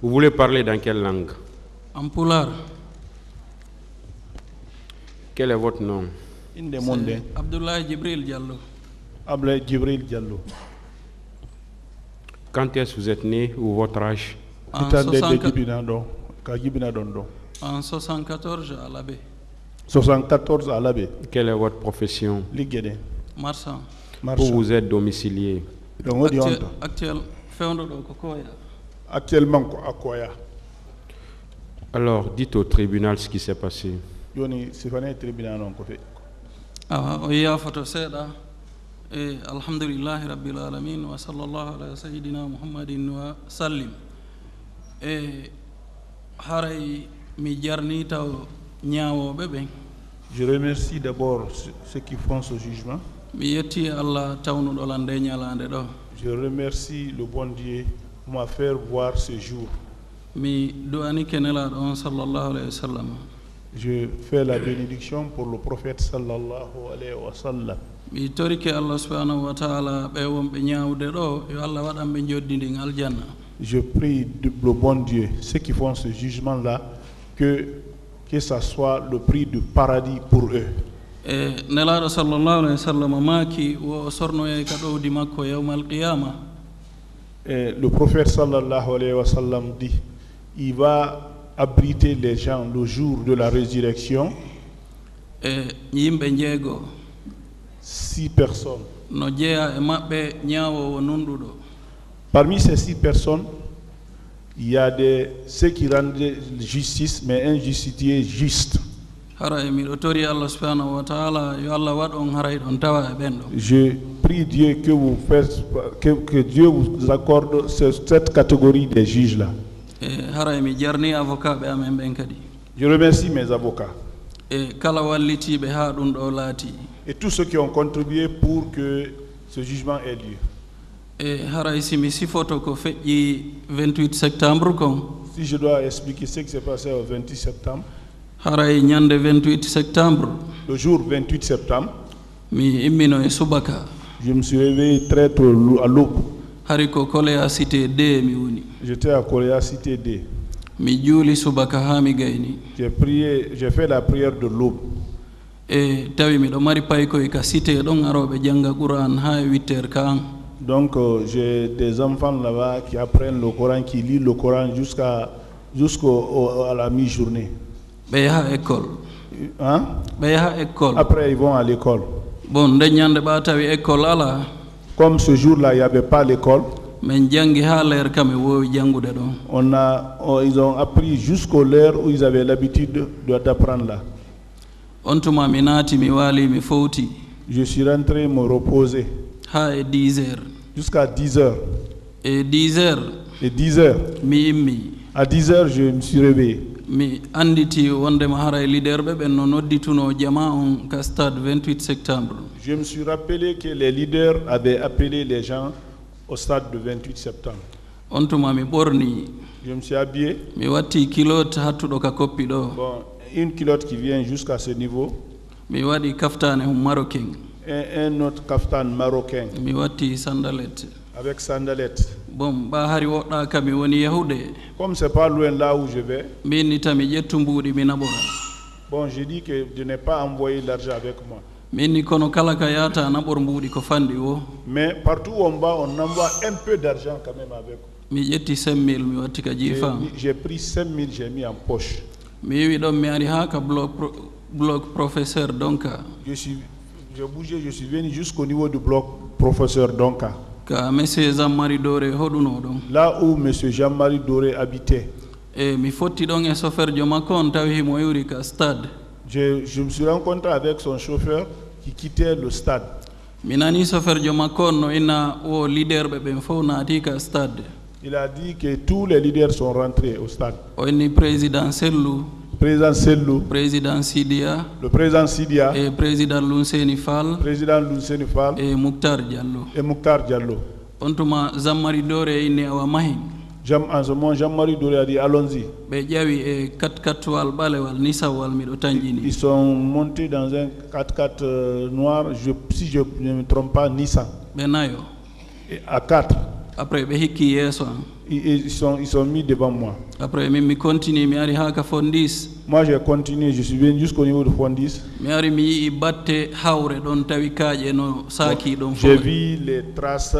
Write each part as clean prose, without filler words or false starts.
Vous voulez parler dans quelle langue? En pulaar. Quel est votre nom? C'est Abdoulaye Djibril Diallo. Abdoulaye Djibril Diallo. Quand est-ce que vous êtes né ou votre âge? En 74 à l'abbé. 74 à l'abbé. Quelle est votre profession? Ligede. Marchand. Où vous êtes domicilié? Actuellement à Koya. Alors, dites au tribunal ce qui s'est passé. ويا فتو سيدا الحمد لله رب العالمين وصلى الله على سيدنا محمد وسلم هاري مي جارني تاو نياو بيبي. Je remercie d'abord ceux qui font ce jugement. mi yetti Allah tawnu do lande nyalande do. Je remercie le bon Dieu pour m'a faire voir ce jour. mi duani kenela don sallallahu alayhi wa sallam. Je fais la bénédiction pour le prophète sallallahu alayhi wa sallam. mi torike Allah subhanahu wa ta'ala be wombe nyaawde do yo Allah wadam be joddindi aljanna. Je prie le bon Dieu ceux qui font ce jugement là que ça soit le prix du paradis pour eux. nelaado sallallahu alayhi wa sallam maaki wo sorno e ka dowdi makko yawmal qiyama. Le prophète sallallahu alayhi wa sallam dit il va abriter les gens le jour de la résurrection. yimbe jeego 6 personnes. no jeeya e mabbe nyaawo nundudo. Parmi ces 6 personnes, il y a ceux qui rendent justice, mais un justicier juste. Je prie Dieu que Dieu vous accorde cette catégorie des juges-là. Je remercie mes avocats. Et tous ceux qui ont contribué pour que ce jugement ait lieu. Si je dois expliquer ce qui s'est passé au 28 septembre. 28 septembre. Le jour 28 septembre. Je me suis réveillé très tôt à l'aube. J'étais à Korea Cité D. J'ai fait la prière de l'aube. Donc j'ai des enfants là-bas qui apprennent le Coran, qui lisent le Coran jusqu'à la mi-journée. Hein? Après ils vont à l'école. Comme ce jour-là il n'y avait pas l'école, ils ont appris jusqu'au l'heure où ils avaient l'habitude d'apprendre là. Je suis rentré me reposer. 10 heures. Jusqu'à 10 heures. Et 10 heures. Et 10 heures. À 10 heures, je me suis réveillé. Je me suis rappelé que les leaders avaient appelé les gens au stade du 28 septembre. Je me suis habillé. Bon, une culotte qui vient jusqu'à ce niveau. Et un autre kaftan marocain. Avec sandalette. Comme c'est pas loin là où je vais. Bon, j'ai dit que je n'ai pas envoyé l'argent avec moi. Mais partout où on va, on envoie un peu d'argent quand même avec moi. J'ai pris 5 000, j'ai mis en poche. J'ai bougé, je suis venu jusqu'au niveau du bloc professeur Donka. Là où M. Jean-Marie Doré habitait. Je me suis rencontré avec son chauffeur qui quittait le stade. Il a dit que tous les leaders sont rentrés au stade. Président Sellou, président Sidia, le président Sidia, et président Lunseni Fall, et Mouktar Diallo. En ce moment, Jean-Marie Doré a dit allons-y. Ils sont montés dans un 4x4 noir, si je ne me trompe pas, Nissan. Et à 4. Après, ils sont mis devant moi. Après, mi continue, mi ari haka Fondis. Moi, j'ai continué, je suis venu jusqu'au niveau de Fondis. Mi ari mi batte haure don tawi kaje no saki don. J'ai vu les traces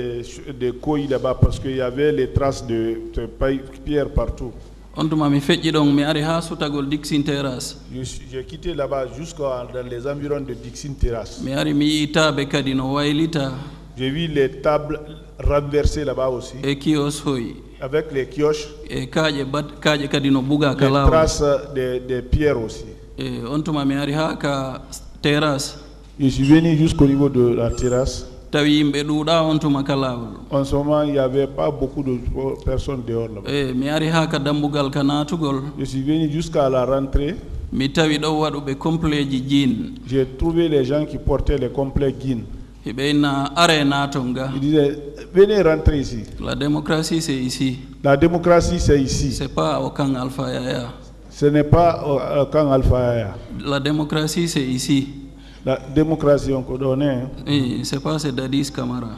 de couilles là-bas parce qu'il y avait les traces de pierre partout. Ontuma mi feƴƴi ɗon mi ari ha sutagol Dixin Terrace. J'ai quitté là-bas jusqu'à dans les environs de Dixin Terrace. Mi ari mi yii taɓe kadi no waylita. J'ai vu les tables renversées là-bas aussi. E kios hoy. Avec les kiosques. E kaje kadi no buga les kalaw. Traces de pierre aussi. E ontuma mi ari ha ka terrace. Je suis venu jusqu'au niveau de la terrasse. Tawi yimɓe ɗuuɗa ontuma kalawol. En ce moment, il n'y avait pas beaucoup de personnes dehors là-bas. E mi ari ha ka dambugal ka natugol. Je suis venu jusqu'à la rentrée. Mi tawi ɗo waɗuɓe complet ji jean. J'ai trouvé les gens qui portaient les complets jeans. Hiɓe inna are naton ga. Ils disaient, venez rentrer ici. La démocratie c'est ici. La démocratie c'est ici. C'est pas au camp Alpha Yaya. Ce n'est pas au camp Alpha Yaya. La démocratie c'est ici. La démocratie on connaît. C'est pas c'est Dadis Camara.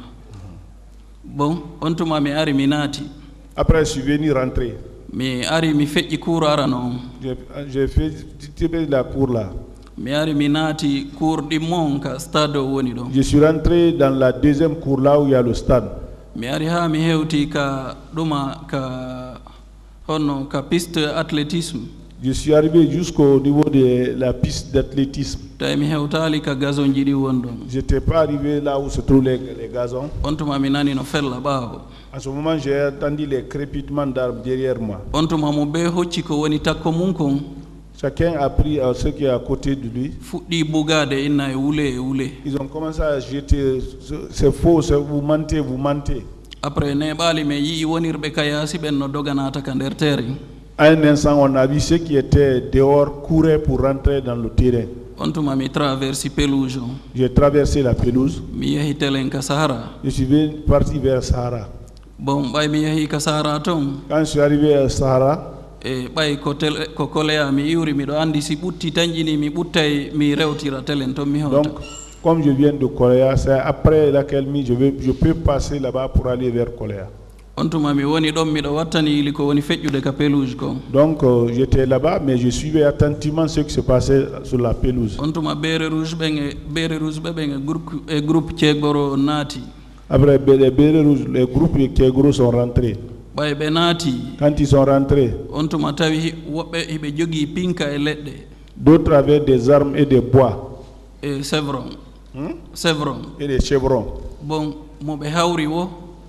Bon, on tuma mi ari minati. Après je suis venu rentrer. Mi ari mi feƴƴi cour arano. J'ai fait la cour là. Mi ari minati cour ɗimmon ka stade o woni ɗo. Je suis rentré dans la deuxième cour là où il y a le stade. Mi ari ha mi hewti ka ɗuma ka honno ka piste athlétisme. Je suis arrivé jusqu'au niveau de la piste d'athlétisme. Mi hewtali ka gazon jiɗi won ɗon. J'étais pas arrivé là où se trouvent les gazons. On tuma mi nani no fella ɓaawo. À ce moment, j'ai entendu les crépitements d'arbres derrière moi. On tuma mo be hocci ko woni takko mum kon. Chacun a pris ce qui est à côté de lui. Fuɗɗi bugade inna e wule. Ils ont commencé à jeter, c'est faux, vous mentez, vous mentez. Après neɓali me yii wonirɓe kayasi ɓen no doganata ka nder terre. À un instant, on a vu ceux qui étaient dehors couraient pour rentrer dans le terrain. On tuma mi traversi pelouse. J'ai traversé la pelouse. Mi yehi telen ka Sahara. Je suis parti vers Sahara. Bon, ɓay mi yehi ka Sahara ton. Quand je suis arrivé à Sahara, e ɓay ko koleya mi iwri miɗo andi si ɓutti tañƴini mi ɓuttay mi rewtira telen ton mi hewta. Donc, comme je viens de Koléa, c'est après laquelle je peux passer là-bas pour aller vers Koléa. On tuma mi woni ɗon miɗo wattani ili ko woni feƴƴude ka pelouse ko. Donc j'étais là-bas mais je suivais attentivement ce qui se passait sur la pelouse. On tuma beere rouge ɓen e groupe ceegoro naati. Après les bérets rouges, les groupes Kégourou sont rentrés. ɓay ɓe naati. Quand ils sont rentrés, on tuma tawi woɓɓe hiɓe jogii pinka e leɗɗe. D'autres avaient des armes et des bois. Et chevron. Et des chevrons. Bon, mo ɓe hawri wo.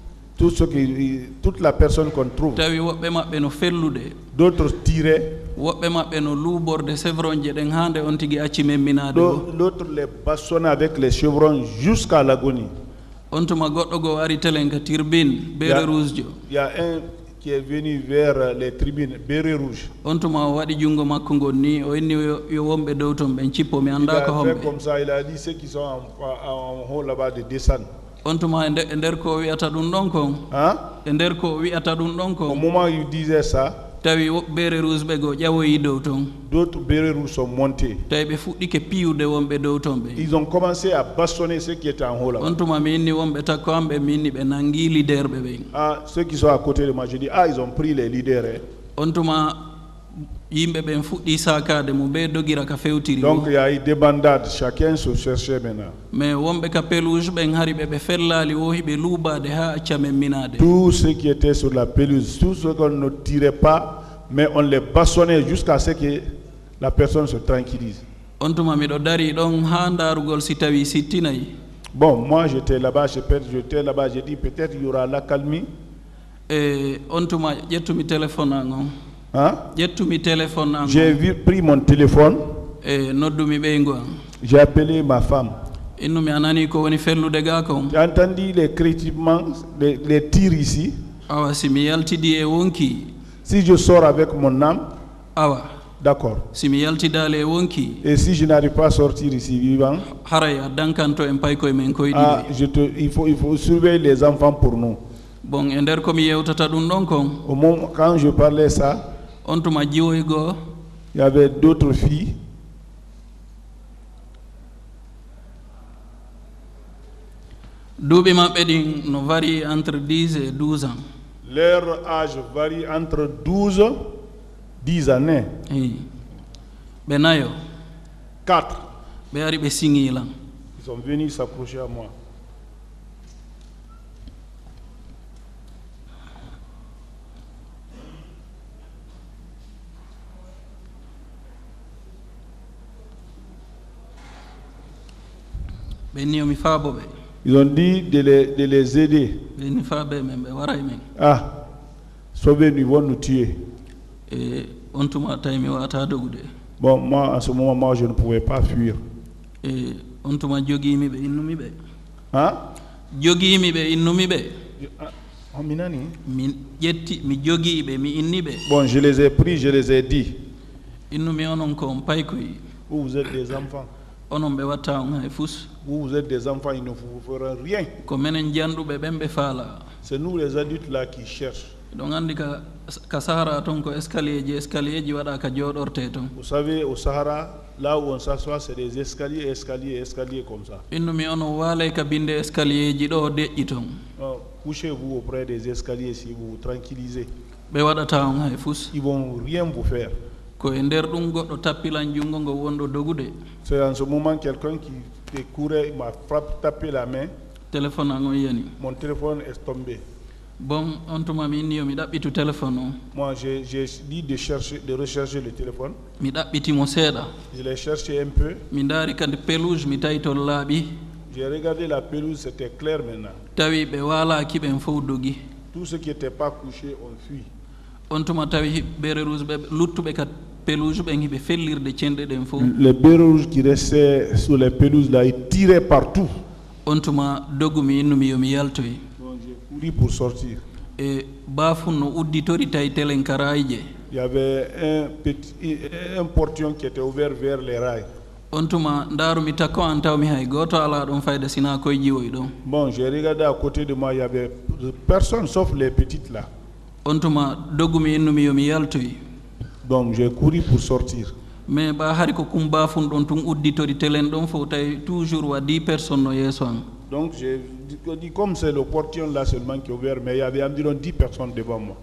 Toute la personne qu'on trouve. Tawi woɓɓe maɓɓe no fellude. D'autres tiraient. Woɓɓe maɓɓe no luuɓorde chevron je ɗen hande on tigi acci memminade. D'autres les bastonnaient avec les chevrons jusqu'à l'agonie. On tuma goɗɗo go ari telen ka turbine beere rouge jo. Il y a un qui est venu vers les tribunes béret rouge. On tuma o waɗi jungo makko ngon ni o inni yo wonɓe dow ton ɓen cippo mi anda ko homɓe. Comme ça il a dit ceux qui sont en haut là-bas de descendre. On tuma e nder ko wi'ata ɗum ɗon kon. E nder ko wi'ata ɗum ɗon kon. Au moment où il disait ça, tawi beere rouge ɓe go ƴawoyi dow ton. D'autres bérets rouges sont montés. Tawi ɓe fuɗɗike piyude wonɓe dow ton ɓe. Ils ont commencé à bastonner ceux qui étaient en haut là. On tuma mi inni wonɓe takko amɓe mi inni ɓe nangi leader ɓe ɓen. Ceux qui sont à côté de moi, je dis ils ont pris les leaders. On tuma yimɓe ɓen fuɗɗi sakade mo ɓe dogira ka fewtiri. Donc il y a eu des bandades, chacun se cherchait maintenant. Mais wonɓe ka pelouse ɓen hari ɓe fellali wo hiɓe luuɓade ha acca men minade. Tous ceux qui étaient sur la pelouse, tous ceux qu'on ne tirait pas, mais on les bastonnait jusqu'à ce que la personne se tranquillise. On tuma miɗo dari ɗon ha darugol si tawi sittinayi. Bon, moi j'étais là-bas, j'ai dit peut-être il y aura l'accalmie. Et on tuma ƴettumi téléphone an on. ƴettumi téléphone an. J'ai pris mon téléphone. E noddumi ɓeygu an. J'ai appelé ma femme. Innumi a nani ko woni fellude ga kon. J'ai entendu les crépitements, les tirs ici. Awa si mi yaltidi e wonki. Si je sors avec mon âme. Awa. D'accord. Si mi yaltidale e wonki. Et si je n'arrive pas à sortir ici vivant. Haray a dankanto en pay koye men koye ɗiɗi. Il faut surveiller les enfants pour nous. Bon e nder komi yewtata ɗum ɗon kon. Au moment quand je parlais ça. On tuma jiwoygo. Il y avait d'autres filles. Duuɓi maɓɓe ɗin no vari entre 10 et 12 ans. Leur âge varie entre 12 et 10 années. Benayo. 4. Beari be singilan. Ils sont venus s'approcher à moi. Ils ont dit de les aider. Ah, sauvez, nous vont nous tuer. Bon, moi, en ce moment, moi, je ne pouvais pas fuir. Hein? Bon, je les ai pris, je les ai dit. Vous êtes des enfants. Vous êtes des enfants, ils ne vous feront rien. C'est nous les adultes là qui cherchent. Vous savez, au Sahara, là où on s'assoit, c'est des escaliers, escaliers, escaliers comme ça. Couchez-vous auprès des escaliers si vous vous tranquillisez. Ils vont rien vous faire. C'est en ce moment quelqu'un qui courait m'a tapé la main. Mon téléphone est tombé. Bon, moi j'ai dit de rechercher le téléphone. Je l'ai cherché un peu. J'ai regardé la pelouse, c'était clair maintenant. Tous ceux qui n'étaient pas couchés ont fui. Les bérets rouges qui restaient sur les pelouses là, ils tiraient partout. Donc j'ai couru pour sortir. Il y avait un portion qui était ouvert vers les rails. Bon, j'ai regardé à côté de moi, il y avait personne sauf les petites là. Donc j'ai couru pour sortir. Mais donc j'ai dit comme c'est le portion là seulement qui est ouvert, mais il y avait environ 10 personnes devant moi.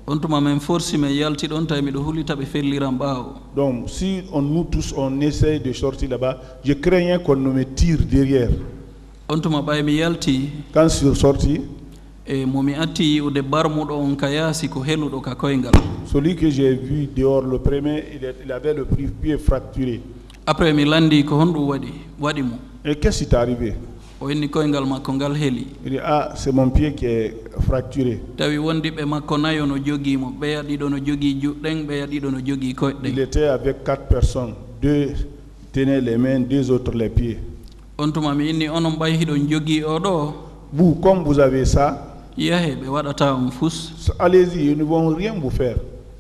Donc si nous tous on essaye de sortir là-bas, je craignais qu'on ne me tire derrière. Quand je suis sorti, celui que j'ai vu dehors, le premier, il avait le pied fracturé. Après, et qu'est-ce qui t'est arrivé? Il dit, ah, c'est mon pied qui est fracturé. Il était avec 4 personnes. 2 tenaient les mains, 2 autres les pieds. Vous, comme vous avez ça, allez-y, ils ne vont rien vous faire.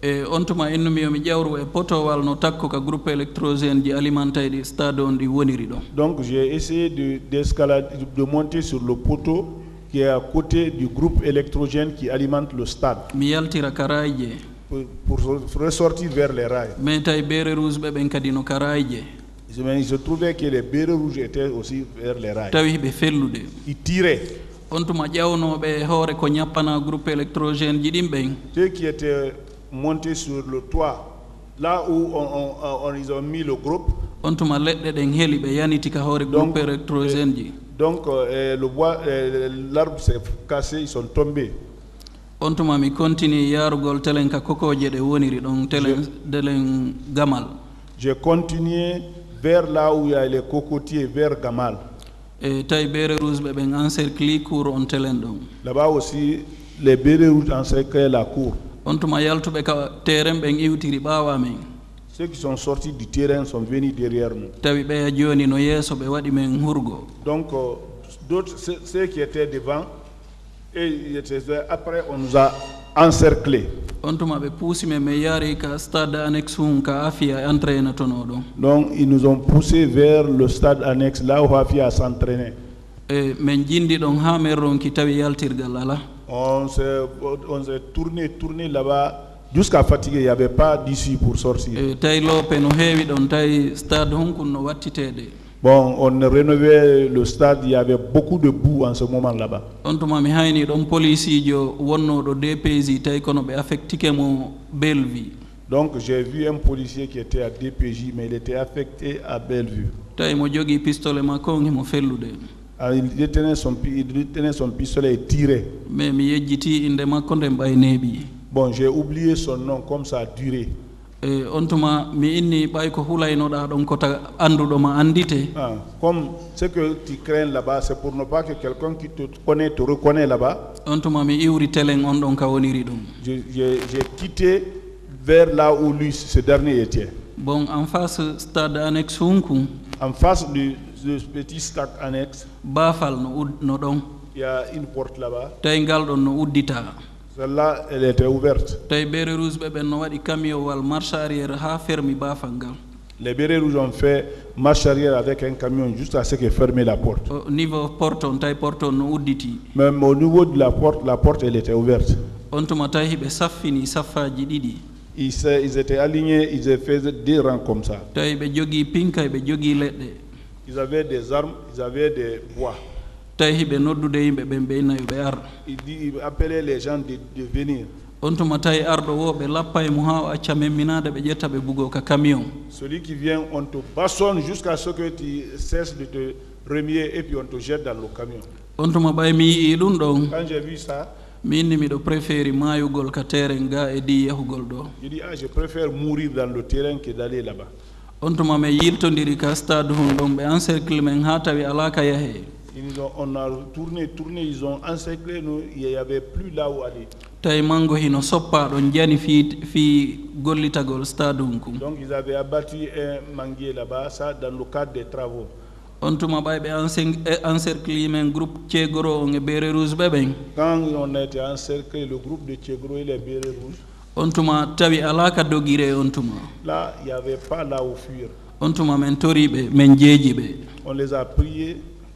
Donc j'ai essayé de monter sur le poteau qui est à côté du groupe électrogène qui alimente le stade pour ressortir vers les rails. Mais il se trouvait que les bérets rouges étaient aussi vers les rails. Ils tiraient. Ceux qui étaient montés sur le toit, là où ils ont mis le groupe, donc le bois, l'arbre s'est cassé, ils sont tombés. J'ai continué vers là où il y a les cocotiers, vers Gamal. Là-bas aussi, les bérets rouges encerclaient la cour. Ceux qui sont sortis du terrain sont venus derrière nous. Donc, d'autres, ceux qui étaient devant, et après on nous a encerclés. Donc, ils nous ont poussés vers le stade annexe, là où Hafia s'entraînait. On s'est tourné là-bas jusqu'à fatiguer, il n'y avait pas d'issue pour sortir. Bon, on rénovait le stade, il y avait beaucoup de boue en ce moment là-bas. On tuma mi hayni ɗon policijo wonnoɗo DPJ tawi kono ɓe affectike mo Bellevue. Donc j'ai vu un policier qui était à DPJ, mais il était affecté à Bellevue. tawi mo jogui pistolet makko on himo fellude. Il tenait son pistolet et tirait. Mais mi yejjiti inde makko nde mbay neeɓi. Bon, j'ai oublié son nom, comme ça a duré. On tuma mi inni ɓay ko hulaynoɗa ɗon kota anduɗoma andite. Comme ce que tu crains là-bas, c'est pour ne pas que quelqu'un qui te connaît te reconnaît là-bas. On tuma mi iwri telen on ɗon ka woniri ɗum. J'ai quitté vers là où lui, ce dernier était. Bon, en face stade annexe Hunku. En face du petit stade annexe. Bafal no ɗon. Il y a une porte là-bas. Tawi ngal ɗon no uddita. Celle-là, elle était ouverte. tawi bérets rouges ɓe no waɗi camion wal marche arrière ha fermi bafal ngal. Les bérets rouges ont fait marche arrière avec un camion juste à ce que fermer la porte. Au niveau porte on tawi porte on no udditi. Même au niveau de la porte elle était ouverte. On tuma tawi ɓe saffini saffaji ɗiɗi. Ils étaient alignés, ils faisaient des rangs comme ça. tawi ɓe jogui pinka ɓe jogui leɗɗe. Ils avaient des armes, ils avaient des bois. tawi hiɓe noddude yimɓe ɓen ɓeynayo ɓe ar. Il appelait les gens de venir. On tuma tawi arɗo wo ɓe lappa e mo ha o acca memminade ɓe ƴetta ɓe bugo ka camion. Celui qui vient, on te bastonne jusqu'à ce que tu cesses de te remuer et puis on te jette dans le camion. On tuma ɓay mi yii ɗum ɗon. Quand j'ai vu ça, mi inni miɗo préféri mayugol ka terrain ga e di yahugol ɗo. Je dis je préfère mourir dans le terrain que d'aller là-bas. On tuma me yiltodiri ka stade hun ɗon ɓe encercle men ha tawi ala ka yahe. On a tourné, ils ont encerclé nous, il n'y avait plus là où aller. tawi mango hino soppa ɗon jani fi gollitagol stade hunku. Donc ils avaient abattu un manguier là-bas, ça dans le cadre des travaux. On tuma ɓay ɓe encercle men groupe Thiegoro on e bérets rouges ɓe ɓen. Quand on a été encerclé, le groupe de Thiegoro et les bérets rouges. On tuma tawi ala ka dogire on tuma. Là, il n'y avait pas là où fuir. On tuma men toriɓe men jeeji ɓe. On les a priés.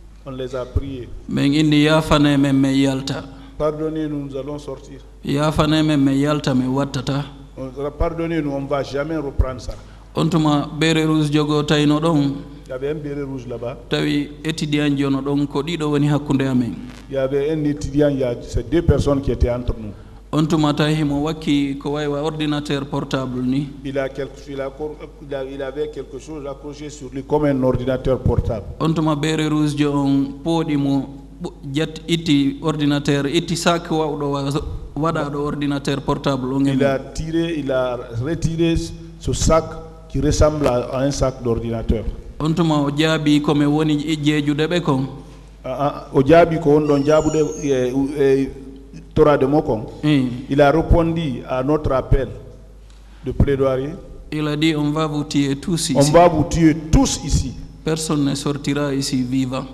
Men inni yafane men me yalta. Pardonnez-nous, nous allons sortir. Yafane men me yalta me wattata. Pardonnez-nous, on ne va jamais reprendre ça. On tuma bérets rouges jogo tawino ɗon. Il y avait un béret rouge là-bas. tawi étudiant jono ɗon ko ɗiɗo woni hakkunde amen. Il y avait un étudiant, il y a ces deux personnes qui étaient entre nous. On tuma tawi himo wakki ko waywa ordinateur portable ni. Il avait quelque chose accroché sur lui comme un ordinateur portable. On tuma bérets rouges jo on pooɗi mo itti ordinateur itti sac wawɗo waɗaɗo ordinateur portable on. Il a retiré ce sac qui ressemble à un sac d'ordinateur. On tuma o jaabi komi woni jeejude ɓe kon. O jaabi ko on ɗon jaabude torade mo kon. Il a répondu à notre appel de plaidoirie. Il a dit on va vous tuer tous ici. On va vous tuer tous ici. Personne ne sortira ici vivant.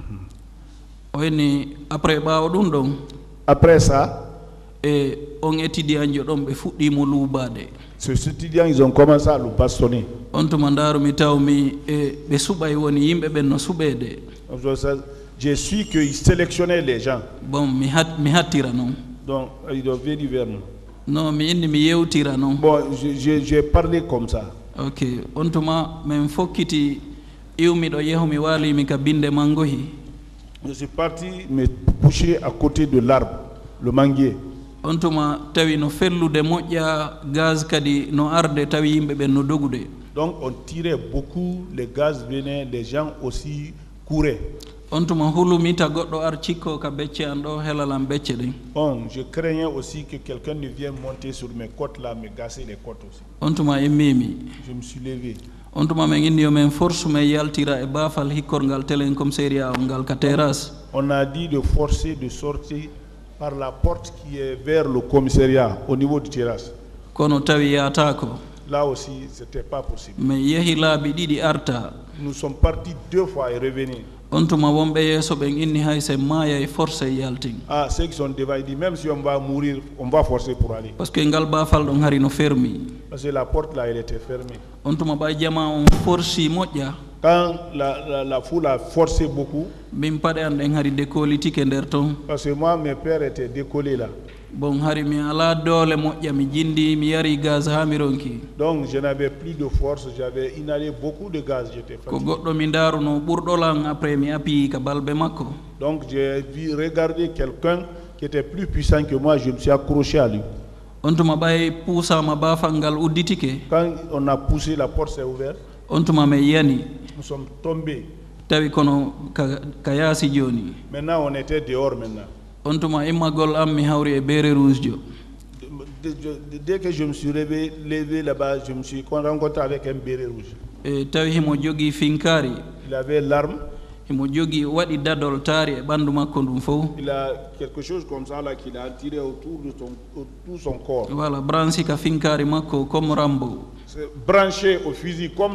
Oyni après ɓaawo ɗum ɗon. Après ça, et on étudiant jo ɗon ɓe fuɗɗimo luubade. Ces étudiants, ils ont commencé à le bastonner. On tuma ndarumi tawmi e ɓe suɓay woni yimɓe ɓen no suɓede. J'ai su qu'ils sélectionnaient les gens. Bon, mi hattira non. Donc, ils doivent venir vers nous. Non, mi inni mi yewtira non. Bon, j'ai parlé comme ça. Ok, on tuma min fokkiti iwmiɗo yehumi waalimi ka binde mangohi. Je suis parti me coucher à côté de l'arbre, le manguier. On tuma tawi no fellude moƴƴa gaz kadi no arde tawi yimɓe ɓen no dogude. Donc on tirait beaucoup, les gaz venaient, les gens aussi couraient. On tuma hulumita goɗɗo ar cikko ka becce an ɗo helalam becce ɗin. Bon, je craignais aussi que quelqu'un ne vienne monter sur mes côtes là, me gasser les côtes aussi. On tuma immimi. Je me suis levé. On tuma men inni yo men force me yaltira e bafal hikkorngal telen commissariat ngal ka terrasse. On a dit de forcer de sortir par la porte qui est vers le commissariat au niveau du terrasse. Kono tawi yatako. Là aussi, c'était pas possible. Mais yehi laabi ɗiɗi arta. Nous sommes partis 2 fois et revenus. On tuma wonɓe yeeso ɓen inni hay se maaya e force yaltin. Ah, ceux qui sont devant, ils disent même si on va mourir, on va forcer pour aller. Parce que ngal bafal ɗon hari no fermi. Parce que la porte là, elle était fermée. On tuma ɓay jama on forci moƴƴa. Quand la foule a forcé beaucoup, min paɗe an ɗen hari décollitike nder ton. Parce que moi, mes pères étaient décollés là. bon hari mi ala doole moƴƴa mi jindi mi yari gaz ha mi ronki Donc je n'avais plus de force, j'avais inhalé beaucoup de gaz, j'étais ko fatigué. goɗɗo mi ndaruno ɓurɗolan après mi api ka balbe makko Donc j'ai vu regarder quelqu'un qui était plus puissant que moi, je me suis accroché à lui. on tuma ɓay puusama bafal ngal udditike Quand on a poussé, la porte s'est ouverte, on tuma mi yani nous sommes tombés. tawi kono ka yaasi joni Maintenant, on était dehors maintenant. on tuma immagol am mi hawri e beere rouge jo Dès que je me suis levé là-bas, je me suis rencontré avec un béret rouge. e tawi himo jogii finkari Il avait l'arme, himo jogii waɗi dadol taari e ɓanndu makko ndum fof il a quelque chose comme ça là qu'il a tiré autour de tout son corps. voilà branci ka finkari makko comme Rambo C'est branché au fusil comme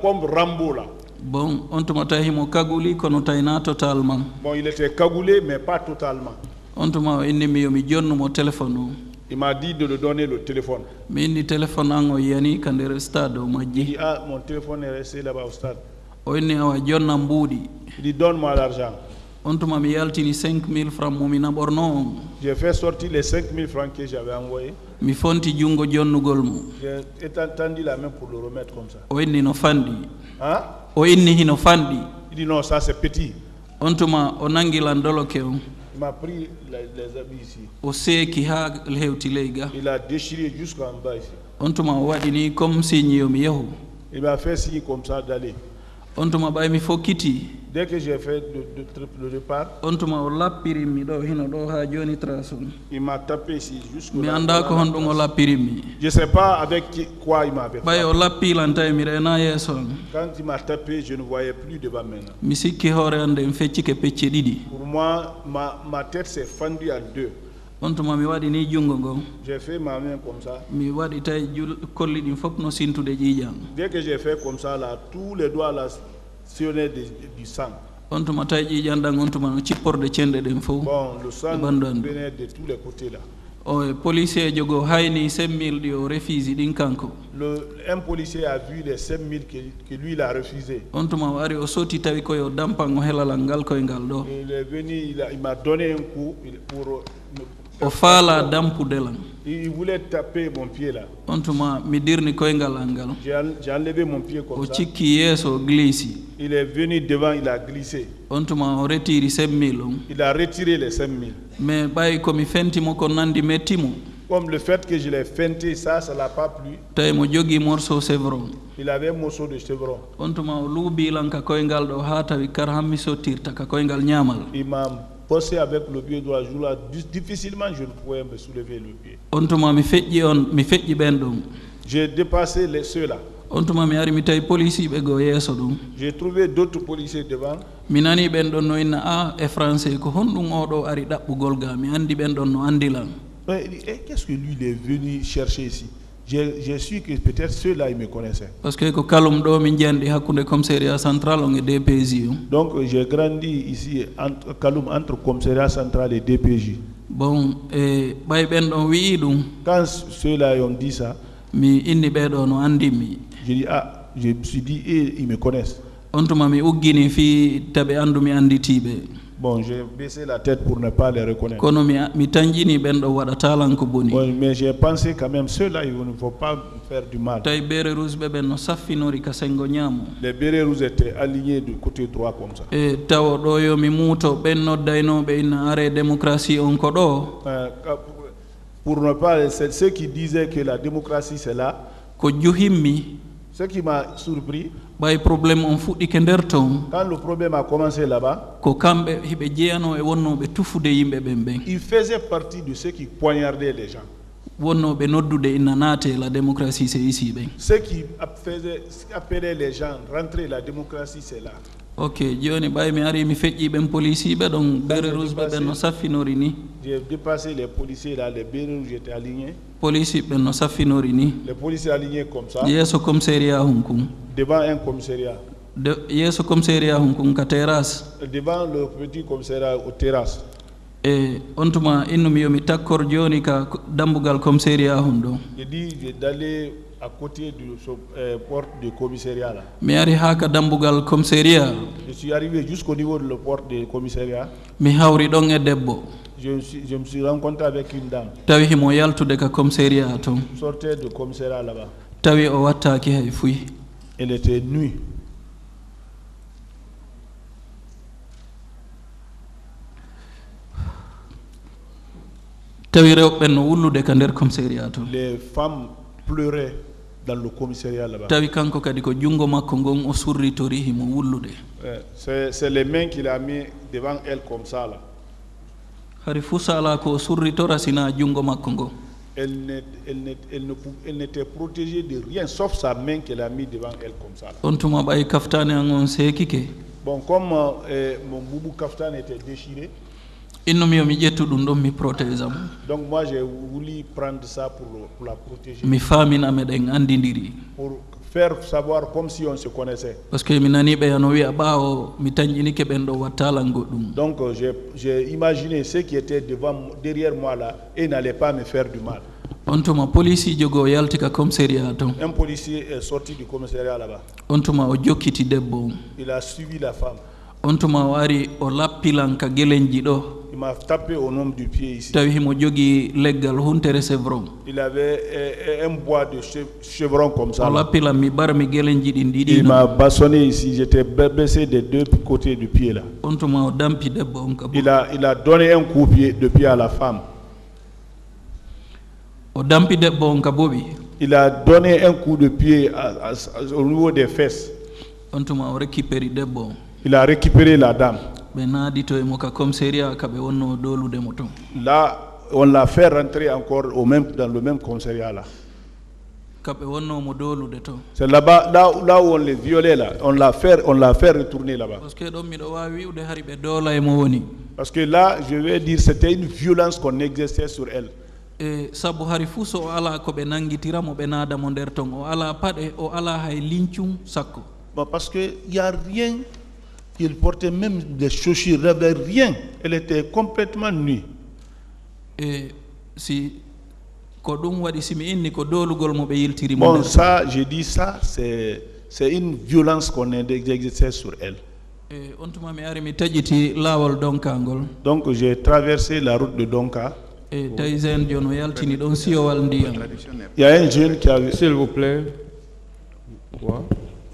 Rambo là. bon on tuma tawi himo kaguli kono tawina totalement Bon, il était cagoulé, mais pas totalement. on tuma o inni mi yo mi jonnumo téléphone o Il m'a dit de lui donner le téléphone. mi inni téléphone an o yiyani ka nder stade o Il majji dit, ah, mon téléphone est resté là-bas au stade. o inni awa jonna mbuuɗi Il dit, donne-moi l'argent. on tuma mi yaltini 5000 francs momi naɓorno on J'ai fait sortir les 5000 francs que j'avais envoyés. mi fonti junngo jonnugol mo J'ai tendu la main pour le remettre comme ça. o inni no fanɗi Hein? o inni hino fanɗi Il dit, non, ça c'est petit. on tuma o nangilan doloke on Il m'a pris les habits ici. o seeki ha hewti ley ga Il a déchiré jusqu'en bas ici. on tuma o waɗi ni comme signe yo mi yahu Il m'a fait signe comme ça d'aller. on tuma ɓay mi fokkiti Dès que j'ai fait le départ, on tuma o lappirinmi ɗo hino ɗo ha joni trace on il m'a tapé ici jusqu'au mi anda ko hon ɗum o lappirinmi Je ne sais pas avec quoi il m'avait ɓay o frappé. lappilan tawi mi rena yeeso on Quand il m'a tapé, je ne voyais plus devant maintenant. mi sikki hoore ande mi feccike pecce ɗiɗi Pour moi, ma tête s'est fendue en deux. on tuma mi waɗi ni junngo ngon J'ai fait ma main comme ça. mi waɗi tawi kolli ɗin fof no sintude ƴiiƴam Dès que j'ai fait comme ça, là, tous les doigts là sillonnaient du sang. on tuma tawi ƴiiƴam ɗan on tuma no cipporde cenɗe ɗen fof Bon, le sang Abandonne. venait de tous les côtés là. o e policier jogo hayni 5000 ɗi o refuse ɗin kanko Un policier a vu les 5000 que lui il a refusé. on tuma o ari o soti tawi koye o dampan o helalal ngal koyngal ɗo Il est venu, il m'a donné un coup pour. o faala dampudelan Il voulait taper mon pied là. on tuma mi dirni koyngal al ngal J'ai enlevé mon pied o comme ça. cikki yeeso o glisi Il est venu devant, il a glissé. on tuma o retiri 5000 on Il a retiré les 5000. mais ɓay komi fentimo ko nandi mettimo Comme le fait que je l'ai feinté, ça l'a pas plu. tawi mo jogii morceau chevron Il avait un morceau de chevron. on tuma o luubilan ka koyngal ɗo ha tawi kar hammi sottirta ka koyngal ñaamal Il m'a bossé avec le pied droit. Là, difficilement, je ne pouvais me soulever le pied. on tuma mi feƴƴi ɓen ɗum J'ai dépassé ceux-là. on tuma mi ari mi tawi policiɓe goo yeeso ɗum J'ai trouvé d'autres policiers devant. mi nani ɓen ɗon no inna a e français ko honɗum oɗo ari ɗaɓɓugol ga mi andi ɓen ɗon no andilan Et qu'est-ce que lui il est venu chercher ici? J'ai su que peut-être ceux-là, ils me connaissaient. par ce que ko kalum ɗo min jiyandi hakkude commissariat central on e DPJ o Donc j'ai grandi ici, entre Kaloum, entre commissariat central et DPJ. bon e ɓay ɓen ɗon wii ɗum Quand ceux-là ont dit ça, mi inni ɓeɗo no andimi j'ai dit, ah, je me suis dit, ils me connaissent. on tuma mi uggini fi taɓe andu mi anditiɓe Bon, j'ai baissé la tête pour ne pas les reconnaître. kono mi tanjini ɓen ɗo waɗa talan ko boni Bon, mais j'ai pensé quand même, ceux-là, il ne faut pas faire du mal. tawi beere rouge ɓe ɓen no saffinori ka sengo ñaamo Les bérets rouges étaient alignés du côté droit comme ça. e tawa ɗo yo mi muuto ɓen noddaynoɓe inna are démocratie on ko ɗo Pour ne pas, c'est ceux qui disaient que la démocratie c'est là. ko juhimmi Ce qui m'a surpris, ɓay probléme on fuɗɗike nder toon quand le problème a commencé là-bas, ko kamɓe hiɓe jeyano e wonnoɓe tufude yimɓe ɓen ɓen ils faisaient partie de ceux qui poignardaient les gens. wonnoɓe noddude inna naate la démocratie c'est ici ɓen Ceux qui appelaient les gens, rentrer la démocratie c'est là. ok joni ɓay mi ari mi feƴƴi ɓen policiɓe ɗon beere rouge ɓe ɓen no saffinori ni J'ai dépassé les policiers là, les bérets rouges étaient alignés. police ɓen no saffinori ni Les policiers alignés comme ça, yeeso commissariat hun kum devant un commissariat. yeeso commissariat hun kum ka terrasse Devant le petit commissariat aux terrasses. e on tuma innumi yomi takkor joni ka dambugal commissariat hun ɗo J'ai dit d'aller à côté de la porte du commissariat là. mi ari ha ka dambugal commissariat Je suis arrivé jusqu'au niveau de la porte du commissariat. mi hawri ɗon e debbo je me suis rencontré avec une dame. tawi himo yaltude ka commissariat toon Sortait du commissariat là-bas. tawi o wattaki hay fuyi Elle était nue. tawi rewɓe no wullude ka nder commissariat toon Les femmes pleuraient dans le commissariat là-bas. tawi kanko kadi ko junngo makko ngon o surritori himo wullude C'est les mains qu'il a mis devant elle comme ça là. hari fuu sala ko o surritora sina junngo makko ngo Elle n'était protégée de rien sauf sa main qu'elle a mis devant elle comme ça là. on tuma ɓay kaftane an on seekike Bon, comme mon boubou kaftan était déchiré, innomi yomi ƴettu ɗum ɗon mi protège am donc moi j'ai voulu prendre ça pour la protéger, mi famina meɗen andidiri pour faire savoir comme si on se connaissait. par ce que mi nani ɓe ano wiya ɓaawo mi tañƴinike ɓen ɗo wattalan goɗɗum Donc j'ai imaginé ceux qui étaient derrière moi là et n'allaient pas me faire du mal. on tuma police jogo yalti ka commissariat toon Un policier est sorti du commissariat là-bas. on tuma o jokkiti debbo on Il a suivi la femme. on tuma o ari o lappilan ka guelenji ɗo Il m'a tapé au nombre du pied ici. tawi himo jogii leggal huntere chevron Il avait un bois de chevron comme ça o là. lappilan mi barmi guelenji ɗin Il ɗiɗi m'a bâtonné ici. J'étais blessé des deux côtés du pied là. on tuma o dampi debbo on ka bo Il a donné un coup de pied à la femme. o dampi debbo on ka boɓi Il a donné un coup de pied au niveau des fesses. on tuma o récupéri debbo on Il a récupéré la dame. ɓe naadito e mo ka commissariat ka ɓe wonno doludemo toon Là, on l'a fait rentrer encore dans le même commissariat là. ka ɓe wonnomo dolude toon C'est là-bas, là où on les violait là. On l'a fait retourner là-bas. par ce que ɗon miɗo wawi wiwde hari ɓe doola e mo woni Parce que là, je vais dire, c'était une violence qu'on exerçait sur elle. e sabu hari fuu so o ala ko ɓe nangitiramo ɓe naadamo nder toon o ala paɗe o ala hay lincum sakko Bon, parce qu'il n'y a rien. Il portait même des chaussures. Il n'avait rien. Elle était complètement nue. e si ko ɗum waɗi simi inni ko doolugol mo ɓe yiltirimo Bon, nder ça, j'ai dit ça, c'est une violence qu'on exerçait sur elle. e on tuma mi ari mi taƴiti laawol donkangol Donc, j'ai traversé la route de Donka. e taysen joni o yaltini ɗon siyowal ndiyam Il y a un jeune qui avait... S'il vous plaît. Ouais.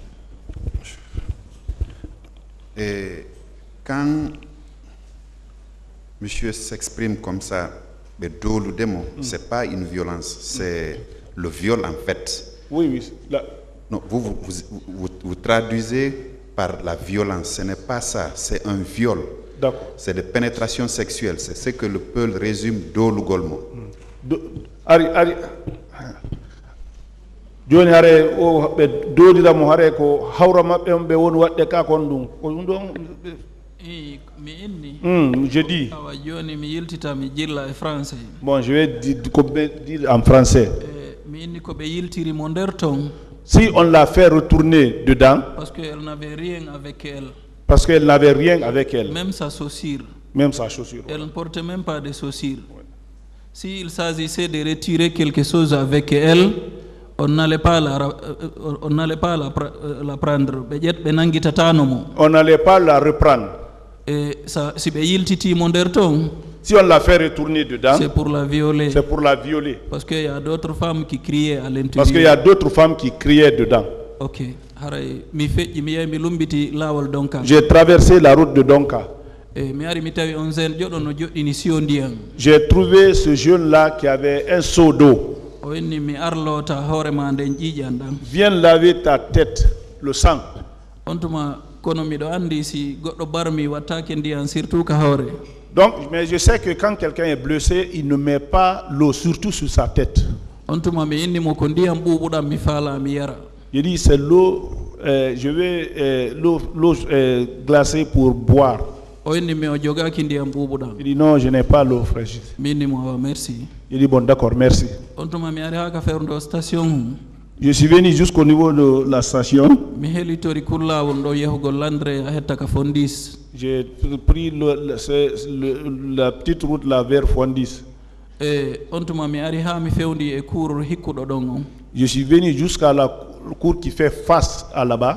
Et quand monsieur s'exprime comme ça, c'est pas une violence, c'est le viol en fait. Oui, oui. Non, vous traduisez par la violence, ce n'est pas ça, c'est un viol. D'accord. C'est de pénétration sexuelle, c'est ce que le Peul résume Dolu Golmo. Ari. Joni hare o be dodidamo hare ko hawra mabbe on be woni wadde ka kon dum ko dum don mi inni je dis awa joni mi yiltita mi jilla e français bon je vais dire en français mi inni ko ɓe yiltiri mo nder ton si on l'a fait retourner dedans parce que elle n'avait rien avec elle parce qu'elle n'avait rien avec elle même sa chaussure elle ne portait même pas de chaussures si il s'agissait de retirer quelque chose avec elle on n'allait pas la prendre on n'allait pas la reprendre et ça si ɓe yiltitimo nder ton si on l'a fait retourner dedans c'est pour la violer parce qu'il y a d'autres femmes qui criaient à l'intérieur parce qu'il y a d'autres femmes qui criaient dedans. Ok haray mi feƴƴi mi yahi mi lumbiti laawol Donka j'ai traversé la route de Donka e mi ari mi tawi on jeune joɗo no joɗɗini siyo ndiyam j'ai trouvé ce jeune là qui avait un seau d'eau o inni mi arlota hoore ma nden ƴiƴan ɗam viens laver ta tête le sang on tuma kono miɗo andi si goɗɗo barmi wattake ndiyam surtout ka hoore donc mais je sais que quand quelqu'un est blessé il ne met pas l'eau surtout sur sa tête on tuma mi innimo ko ndiyam ɓuuɓuɗam mi faala mi yara je dis c'est l'eau je vais l'eau glacée pour boire o inni mi o jogaki ndiyam ɓuuɓuɗam il dit non je n'ai pas l'eau fraîche mi innimo awa merci il dit bon d'accord merci on tuma mi ari ha ka ferdo station je suis venu jusqu'au niveau de la station mi helitori kullawol ɗo yahugol Landré a hetta ka Fondis j'ai pris la petite route là vers Fondis e on tuma mi ari ha mi fewndi e cour hikkuɗo ɗon on je suis venu jusqu'à la cour qui fait face à là-bas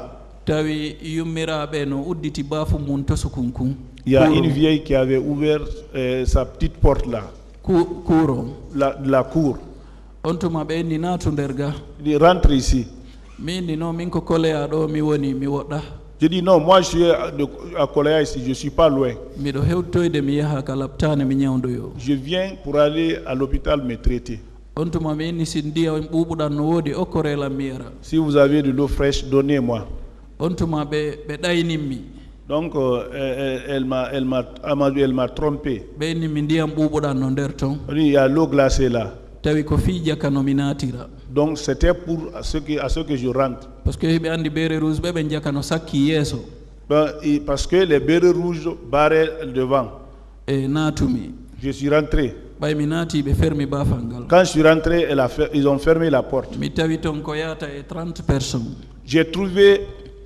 tawi yummiraɓe no udditi bafu mum to sukunkun. Il y a une vieille qui avait ouvert sa petite porte là, Couro. la cour. On tuma ɓe ni natu nder ga. Il dit, rentre ici. Min ni no min ko koleya ɗo mi woni mi woɗɗa. Je dis non, moi je suis à Kolea ici, je ne suis pas loin. Miɗo hewtoyde mi yaha ka laɓtane mi ñawdoyo. Je viens pour aller à l'hôpital me traiter. On tuma mi inni si ndiyam ɓuuɓuɗan no woodi okkorelam mi yara. Si vous avez de l'eau fraîche, donnez-moi. On tuma ɓe ɗayninmi. Donc elle m'a trompé. ɓe inni mi ndiyam ɓuuɓuɗan no nder ton. Il y a l'eau glacée là. Tawi ko fiija kano mi natira. Donc c'était pour à ce que je rentre. Parce que hiɓe andi beere rouge ɓe jakano sakki yeeso. Parce que les bérets rouges barraient devant. E natumi. Je suis rentré. ɓay mi naati ɓe fermi bafal ngal. Quand je suis rentré, ils ont fermé la porte. Mi tawi ton ko yata e 30 personnes. J'ai trouvé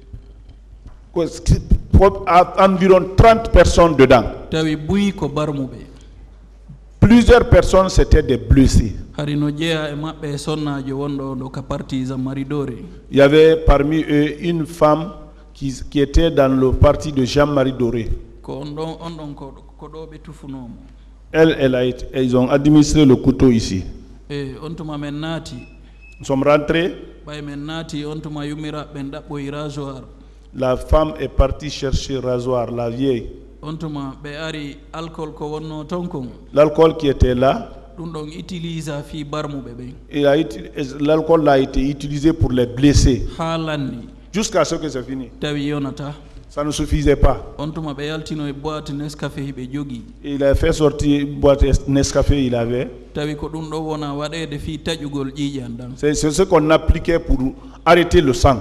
environ 30 personnes dedans. Tawi buyi ko barmuɓe. Plusieurs personnes, c'était des blessés. hari no jeeya e maɓɓe sonnajo wonɗo ɗo ka partisan Maridore. Il y avait parmi eux une femme qui était dans le parti de Jean-Marie Doré. Ko on ɗon ko ɗo ɓe tufunomo. Ils ont administré le couteau ici. E on tuma men naati. Nous sommes rentrés. ɓay men naati on tuma yummiraɓe ɗaɓɓoyi rasoir. La femme est partie chercher rasoir, la vieille. On tuma ɓe ari alcool ko wonno ton kon. L'alcool qui était là, ɗum ɗon utilisa fi barmuɓe ɓen. l'alcool a été utilisé pour les blessés. ha lanni. Jusqu'à ce que c'est fini. Tawi yonata. Ça ne suffisait pas. On tuma ɓe yaltino e boîte Nescafé hiɓe jogui. Il a fait sortir une boîte Nescafé, il avait. Tawi ko ɗum ɗo wona waɗede fi taƴugol ƴiƴan ɗan. C'est ce qu'on appliquait pour arrêter le sang.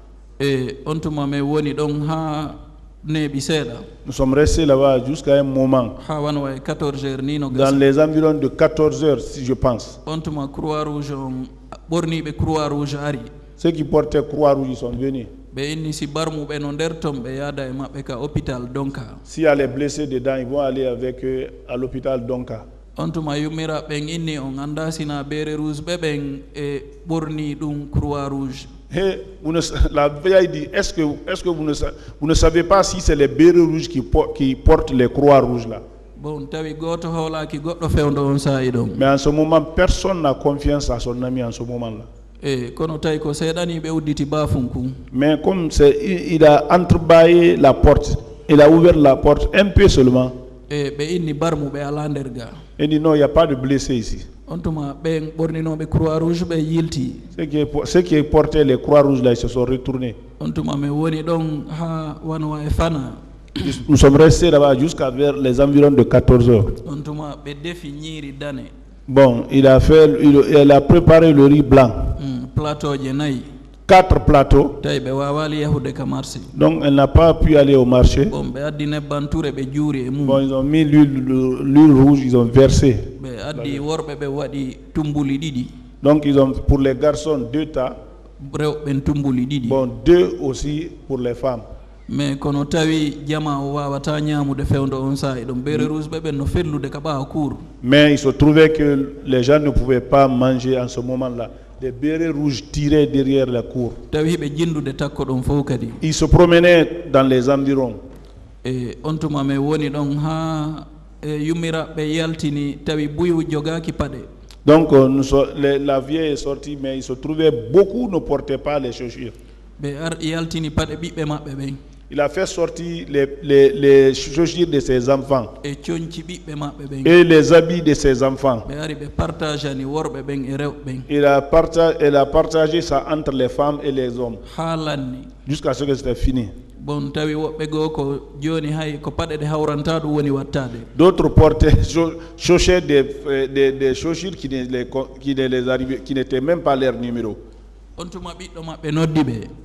E on tuma me woni ɗon ha neeɓi seeɗa. Nous sommes restés là-bas jusqu'à un moment. ha wan way 14 heures ni no Dans gasa. les environs de 14 heures, si je pense. On tuma Croix Rouge on ɓorniɓe Croix Rouge ari. Ceux qui portaient Croix-Rouge, ils sont venus. ɓe inni si barmuɓe no nder ton ɓe yaada e maɓɓe ka hôpital Donka. S'il y a les blessés dedans, ils vont aller avec eux à l'hôpital Donka. On tuma yummiraɓen inni on anda sina beere rouge ɓeɓen e ɓorni ɗum Croix Rouge. Et la vieille dit, est-ce que vous ne savez pas si c'est les bérets rouges qui portent les croix rouges là? Bon, tawi goto hawlaki goɗɗo fewdo on sa'i ɗon. Mais en ce moment, personne n'a confiance à son ami en ce moment-là. E kono tawi ko seeɗani ɓe udditi bafum kum. Mais comme il a entrebâillé la porte, il a ouvert la porte un peu seulement. E ɓe inni barmuɓe ala nder ga. Il dit non, il n'y a pas de blessés ici. On tuma ɓen ɓorninoɓe Croix Rouge ɓe yilti. Ceux qui portaient les croix rouges là, ils se sont retournés. On tuma me woni ɗon ha wanwa e fana. Nous sommes restés là-bas jusqu'à vers les environs de 14 heures. On tuma ɓe defi ñiiri dane. Bon, il a préparé le riz blanc. Plateau je nayi. 4 plateaux. Tawi ɓe wawali yahude ka marché. Donc elle n'a pas pu aller au marché. Bon, ɓe addi nebban ture ɓe juuri e mum. Bon, ils ont mis l'huile rouge, ils ont versé. ɓe addi worɓe ɓe waɗi tumbuli ɗiɗi. Donc ils ont pour les garçons 2 tas. Rewɓen tumbuli ɗiɗi. Bon, 2 aussi pour les femmes. Mais kono tawi jama o wawata ñamude fewdo on sa'i ɗum beere rouge ɓeɓen no fellude ka ɓawa cour. Mais il se trouvait que les gens ne pouvaient pas manger en ce moment-là. Les bérets rouges tiraient derrière la cour. Tawi hiɓe jindude takko ɗon fof kadi. Ils se promenaient dans les environs. E on tuma me woni ɗon ha yummiraɓe yaltini tawi buyu jogaki paɗe. Donc la vieille est sortie, mais il se trouvait beaucoup ne portaient pas les chaussures. ɓe yaltini paɗe ɓiɓɓe maɓɓe ɓen. Il a fait sortir les chaussures de ses enfants e coñci ɓiɓɓe maɓɓe ɓen. et les habits de ses enfants. ɓe ari ɓe partage ani worɓe ɓen e rewɓe ɓen. Elle a partagé ça entre les femmes et les hommes. ha lanni. Jusqu'à ce que c'était fini. Bon, tawi woɓɓe goo ko joni hay ko paɗe ɗe hawranta ɗum woni wattade. D'autres portaient chaussures des chaussures qui n'étaient même pas leur numéro. On tuma ɓiɗɗo maɓɓe noddi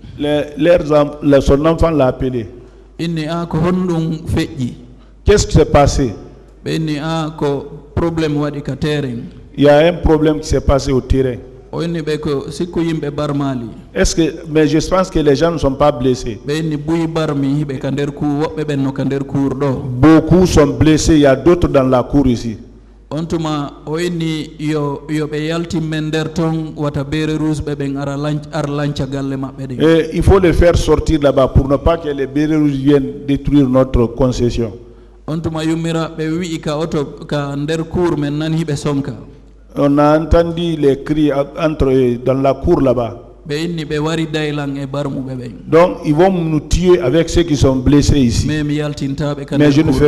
ɓe. Son enfant l'a appelé. Inni a ko honɗum feƴƴi. Qu'est-ce qui s'est passé? ɓe inni a ko probléme waɗi ka terrain. Il y a un problème qui s'est passé au terrain. O inni ɓe ko sikku yimɓe barmali. Mais je pense que les gens ne sont pas blessés. ɓe inni buyi barmi hiɓe ka nder cour woɓɓe ɓen no ka nder cour ɗo. Beaucoup sont blessés, il y a d'autres dans la cour ici. on tuma o inni yo ɓe yaltin men nder ton wata bere rouge ɓe ɓen ar lanca galle maɓɓe ɗin. Et il faut les faire sortir là-bas pour ne pas que les bérets rouges viennent détruire notre concession. On tuma yummira ɓe wi'i ka oto ka nder cour men nan hiɓe sonka. On a entendu les cris dans la cour là-bas. ɓe inni ɓe wari daylan e barmuɓe ɓen. Donc ils vont nous tuer avec ceux qui sont blessés ici. Mais mi yaltintaɓe ka Mais je ne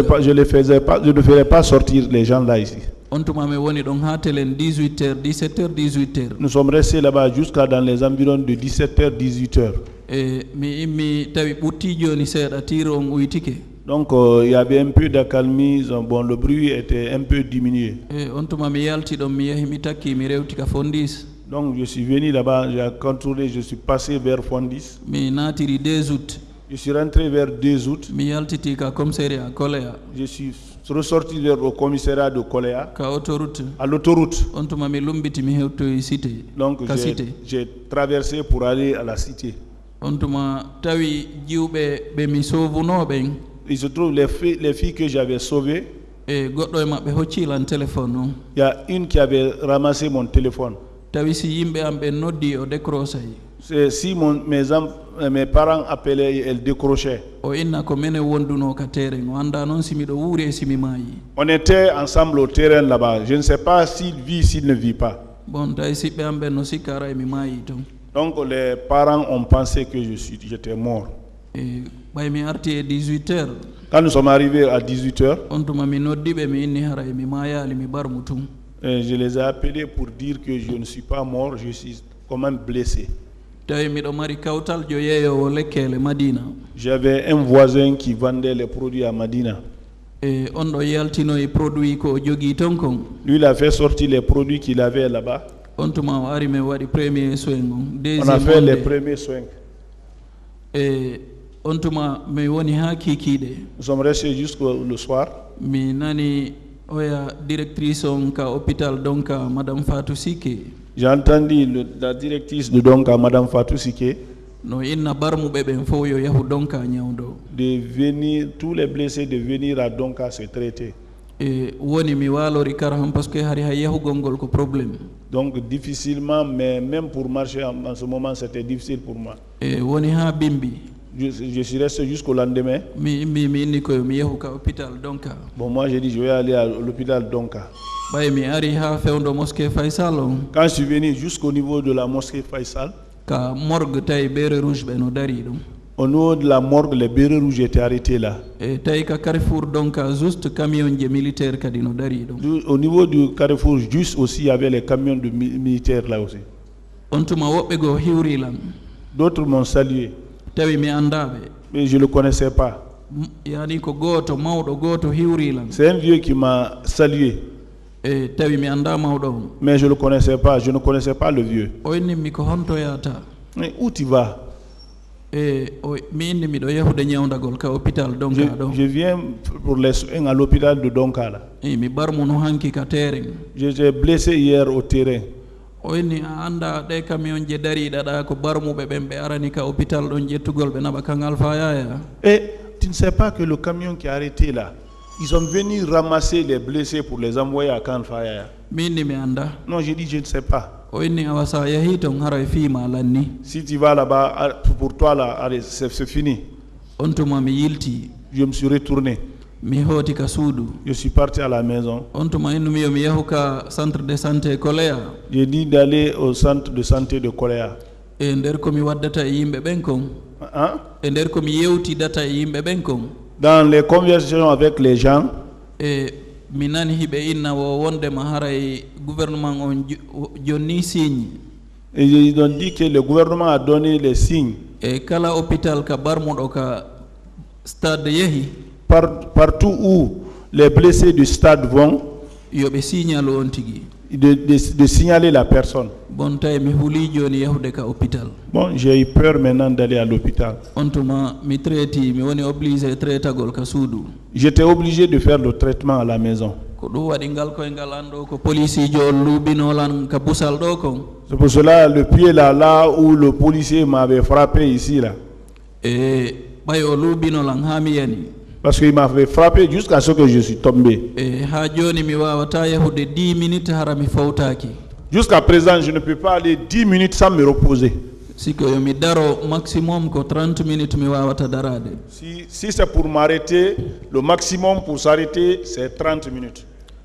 ferai pas sortir les gens là ici. On tuma me woni ɗon ha telen 18h 17h 18h. Nous sommes restés là-bas jusqu'à dans les environs de 17h 18h. E mi immi tawi ɓutti joni seeɗa tiro on uytike. Donc il y avait un peu d'accalmie, bon le bruit était un peu diminué. E on tuma mi yalti ɗon mi yahi mi takki mi rewti ka Fondis. Donc je suis venu là-bas, j'ai contrôlé, je suis passé vers Fondis. Mi natiri 2 août. Je suis rentré vers 2 août. Mi yaltiti ka commissariat Koléa. Je suis ressorti vers le commissariat de Koléa. Ka autoroute. À l'autoroute. On tuma mi lumbiti mi hewtoyi cité. Donc j'ai traversé pour aller à la cité. On tuma tawi jiwɓe ɓe mi sauvunoɓen. Il se trouve les filles que j'avais sauvées. E goɗɗo e maɓɓe hoccilan téléphone o. Il y a une qui avait ramassé mon téléphone. Tawi si yimɓe am ɓe noddi o décrochai. Si mes parents appelaient, elle décrochait. O inna ko mene wonduno ka terrain o anda noon si miɗo wuuri e simi maayi. On était ensemble au terrain là-bas. Je ne sais pas s'il vit, s'il ne vit pas. Bon, tawi siɓɓe am ɓen no sikkara e mi maayi ton. Donc les parents ont pensé que j'étais mort. E ɓay mi arti e 18h. Quand nous sommes arrivés à 18h, on tuma mi noddiɓe mi inni hara e mi maayali mi ɓarmu tum. Je les ai appelés pour dire que je ne suis pas mort, je suis quand même blessé. Tawi miɗo mari kawtal jo yeeyowo lekkele Madina. J'avais un voisin qui vendait les produits à Madina. E on ɗo yaltinoye produit ko o jogii ton kon. Lui, il a fait sortir les produits qu'il avait là-bas. On tuma o ari min waɗi premier soin on. On a fait les premiers soins. E on tuma mi woni ha kikiɗe. Nous sommes restés jusqu'au soir. Mi nani oya directrice on ka hôpital donc Madame Fatou Sike. J'ai entendu la directrice de Donka, Madame Fatou Sike, no inna barmuɓe ɓen fof yo yahu Donka ñawdo. De venir, tous les blessés de venir à Donka se traiter. E woni mi walori kara ham parce que hari ha yahugol ngol ko problème. Donc difficilement, mais même pour marcher en ce moment c'était difficile pour moi. E woni ha bimbi. Je suis resté jusqu'au lendemain. Mi inni ko mi yahu ka hôpital Donka. Bon, moi j'ai dit je vais aller à l'hôpital Donka. Ɓay mi ari ha fewndo mosquée Faysal on. Quand je suis venu jusqu'au niveau de la mosquée Faysal, ka morgue tawi bere rouge ɓe no dari ɗum. Au niveau de la morgue, les bérets rouges étaient arrêtés là. E tawi ka Carrefour donc juste camion je militaire kadi no dari ɗum. Au niveau du Carrefour juste aussi il y avait les camions de militaires là aussi. On tuma woɓɓe go hiwrilan. D'autres m'ont salué. Tawi mi andaɓe. Mais je ne le connaissais pas. Yani ko goto mawɗo goto hiwrilan. C'est un vieux qui m'a salué. E tawi mi anda mawɗo on. Mais je le connaissais pas, je ne connaissais pas le vieux. O inni mi ko honto yata. Mais où tu vas? E mi inni miɗo yahude ñawdagol ka hôpital Donka ɗo. Je viens pour les soins à l'hôpital de Donka là. E mi barmuno hanki ka terrain. J'étais blessé hier au terrain. O inni a anda ɗe camion je dariɗa ɗa ko barmuɓe ɓen ɓe arani ka hôpital ɗon ƴettugol ɓe naɓa kan Alpha Yaya. Et tu ne sais pas que le camion qui est arrêté là, ils sont venus ramasser les blessés pour les envoyer à Alpha Yaya. Mi inni mi anda. Non, j'ai dit je ne sais pas. O inni awa sa yahi ton haray fiima lanni. Si tu vas là-bas, pour toi là, allez, c'est fini. On tuma mi yilti. Je me suis retourné. Mi hooti ka suudu. Je suis parti à la maison. On tuma innumi yo mi yahu ka centre de santé Koléa. J'ai dit d'aller au centre de santé de Koléa. E nder komi waddata e yimɓe ɓen kon. Hein? E nder komi yewtidata e yimɓe ɓen kon. Dans les conversations avec les gens, e mi nani hiɓe inna wo wondema haray gouvernement on jonni signe. Et ils ont dit que le gouvernement a donné les signes. E kala hôpital ka barmuɗo ka stade yehi. Partout où les blessés du stade vont, yoɓe signal on tigui. De signaler la personne. Bon tawi mi huuli joni yahude ka hôpital. Bon, j'ai eu peur maintenant d'aller à l'hôpital. On tuma mi traiti mi woni obligé traitagol ka suudu. J'étais obligé de faire le traitement à la maison. Ko ɗum waɗi ngal koye ngal anɗo ko policier jo luuɓinolan ka busal ɗo kon. C'est pour cela le pied là où le policier m'avait frappé ici là. E ɓay o luuɓinolan ha mi yani. Parce qu'il m'avait frappé jusqu'à ce que je suis tombé. ha joni mi wawata yahude 10 minutes hara mi fawtaki. Jusqu'à présent, je ne peux pas aller 10 minutes sans me reposer. Siko yo mi daro maximum ko 30 minutes mi wawata darade. Si c'est pour m'arrêter, le maximum pour s'arrêter, c'est 30 minutes.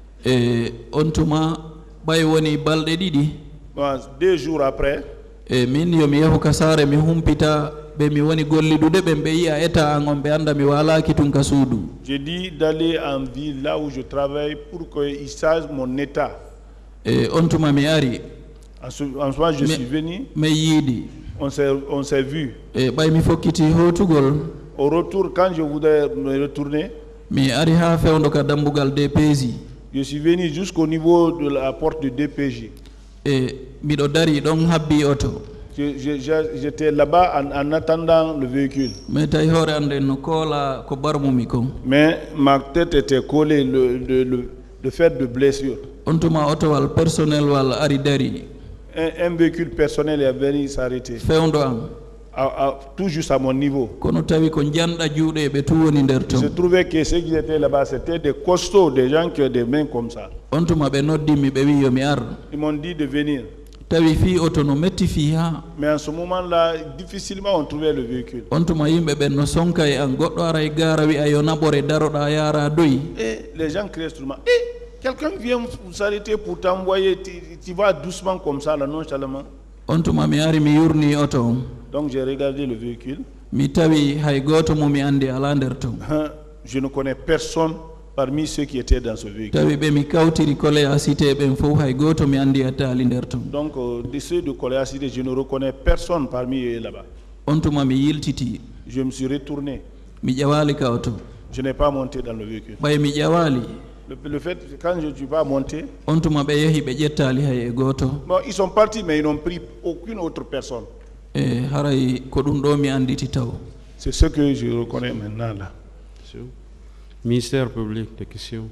On tuma bay woni balde didi. 2 jours après, Min yo mi yahu kasare mi humpita be mi woni gollidude be be yi'a eta an on be anda mi walaki tun ka suudu. j'ai dit d'aller en ville là où je travaille pour qu'ils sachent mon état. On tuma mi ari En ce moment, je suis venu, me yidi on s'est vu. bay mi fokkiti hotugol Au retour, quand je voudrais me retourner, mi ari ha fewndo ka dambugal DPJ je suis venu jusqu'au niveau de la porte de DPJ. miɗo dari ɗon habbi oto. J'étais là-bas en attendant le véhicule. Mais tawi hoore ande no koola ko barmumi kon. Mais ma tête était collée le fait de blessure. On tuma otowal personnel wal ari dari. Un véhicule personnel est venu s'arrêter. Fewndo am. Tout juste à mon niveau. Kono tawi ko janɗa juuɗe ɓe tu woni nder ton. Je trouvais que ceux qui étaient là-bas, c'était des costauds, des gens qui ont des mains comme ça. On tuma ɓe noddimi ɓe wi yomi ar. Ils m'ont dit de venir. Tawi fi oto no metti fi ha. Mais en ce moment-là, difficilement on trouvait le véhicule. On tuma yimɓe ɓen no sonka e an goɗɗo ara e gaara wi a yo naɓore daroɗa yara doyi. Et les gens criaient sur moi. Quelqu'un vient vous s'arrêter pour t'envoyer, tu vas doucement comme ça, là, nonchalamment. On tuma mi ari mi yurni oto on. Donc j'ai regardé le véhicule. Mi tawi hay goto mo mi andi ala nder ton. Je ne connais personne parmi ceux qui étaient dans ce véhicule. Tawi ɓe mi kawtiri Koleya Cité ɓen fof hay goto mi andi attali nder ton. Donc de ceux de Koleya Cité, je ne reconnais personne parmi eux là-bas. On tuma mi yiltiti. Je me suis retourné. Mi ƴewali ka oto. Je n'ai pas monté dans le véhicule. ɓay mi ƴewali. Le fait que quand je ne suis pas monté, on tuma ɓe yehi ɓe ƴettali hay e goto. Bon, ils sont partis mais ils n'ont pris aucune autre personne. Haray ko ɗum ɗo mi anditi taw. C'est ce que je reconnais maintenant là. Ministère public, des questions.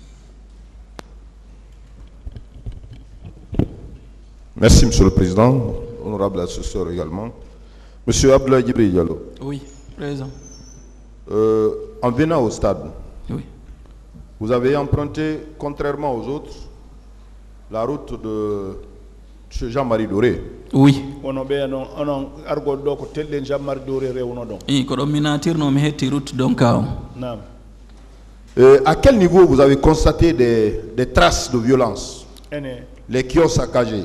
Merci, Monsieur le Président. Honorable assesseur également. Monsieur Abdoulaye Djibril Diallo. Oui, Président. En venant au stade, oui, vous avez emprunté, contrairement aux autres, la route de M. Jean-Marie Doré. Oui. À quel niveau vous avez constaté des traces de violence? Les kiosques saccagés.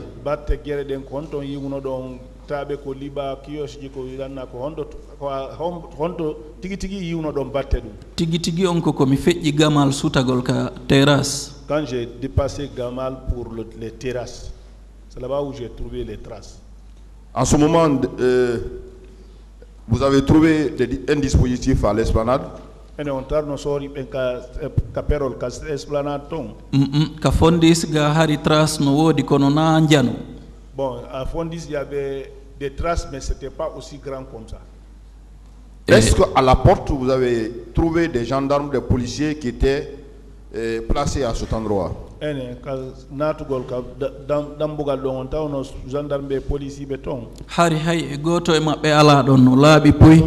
Tigi on ko mi feƴƴi gamal sutagol ka terrasse. Quand j'ai dépassé Gamal pour les terrasses, c'est là-bas où j'ai trouvé les traces. En ce moment, vous avez trouvé un dispositif à l'esplanade? Ka fondis ga hari trace no wodi kono na njano. Bon, à Fondis, il y avait des traces, mais ce n'était pas aussi grand comme ça. Est-ce qu'à la porte, vous avez trouvé des gendarmes, des policiers qui étaient placés à cet endroit? Hari hay goto e mabbe ala don no laabi puy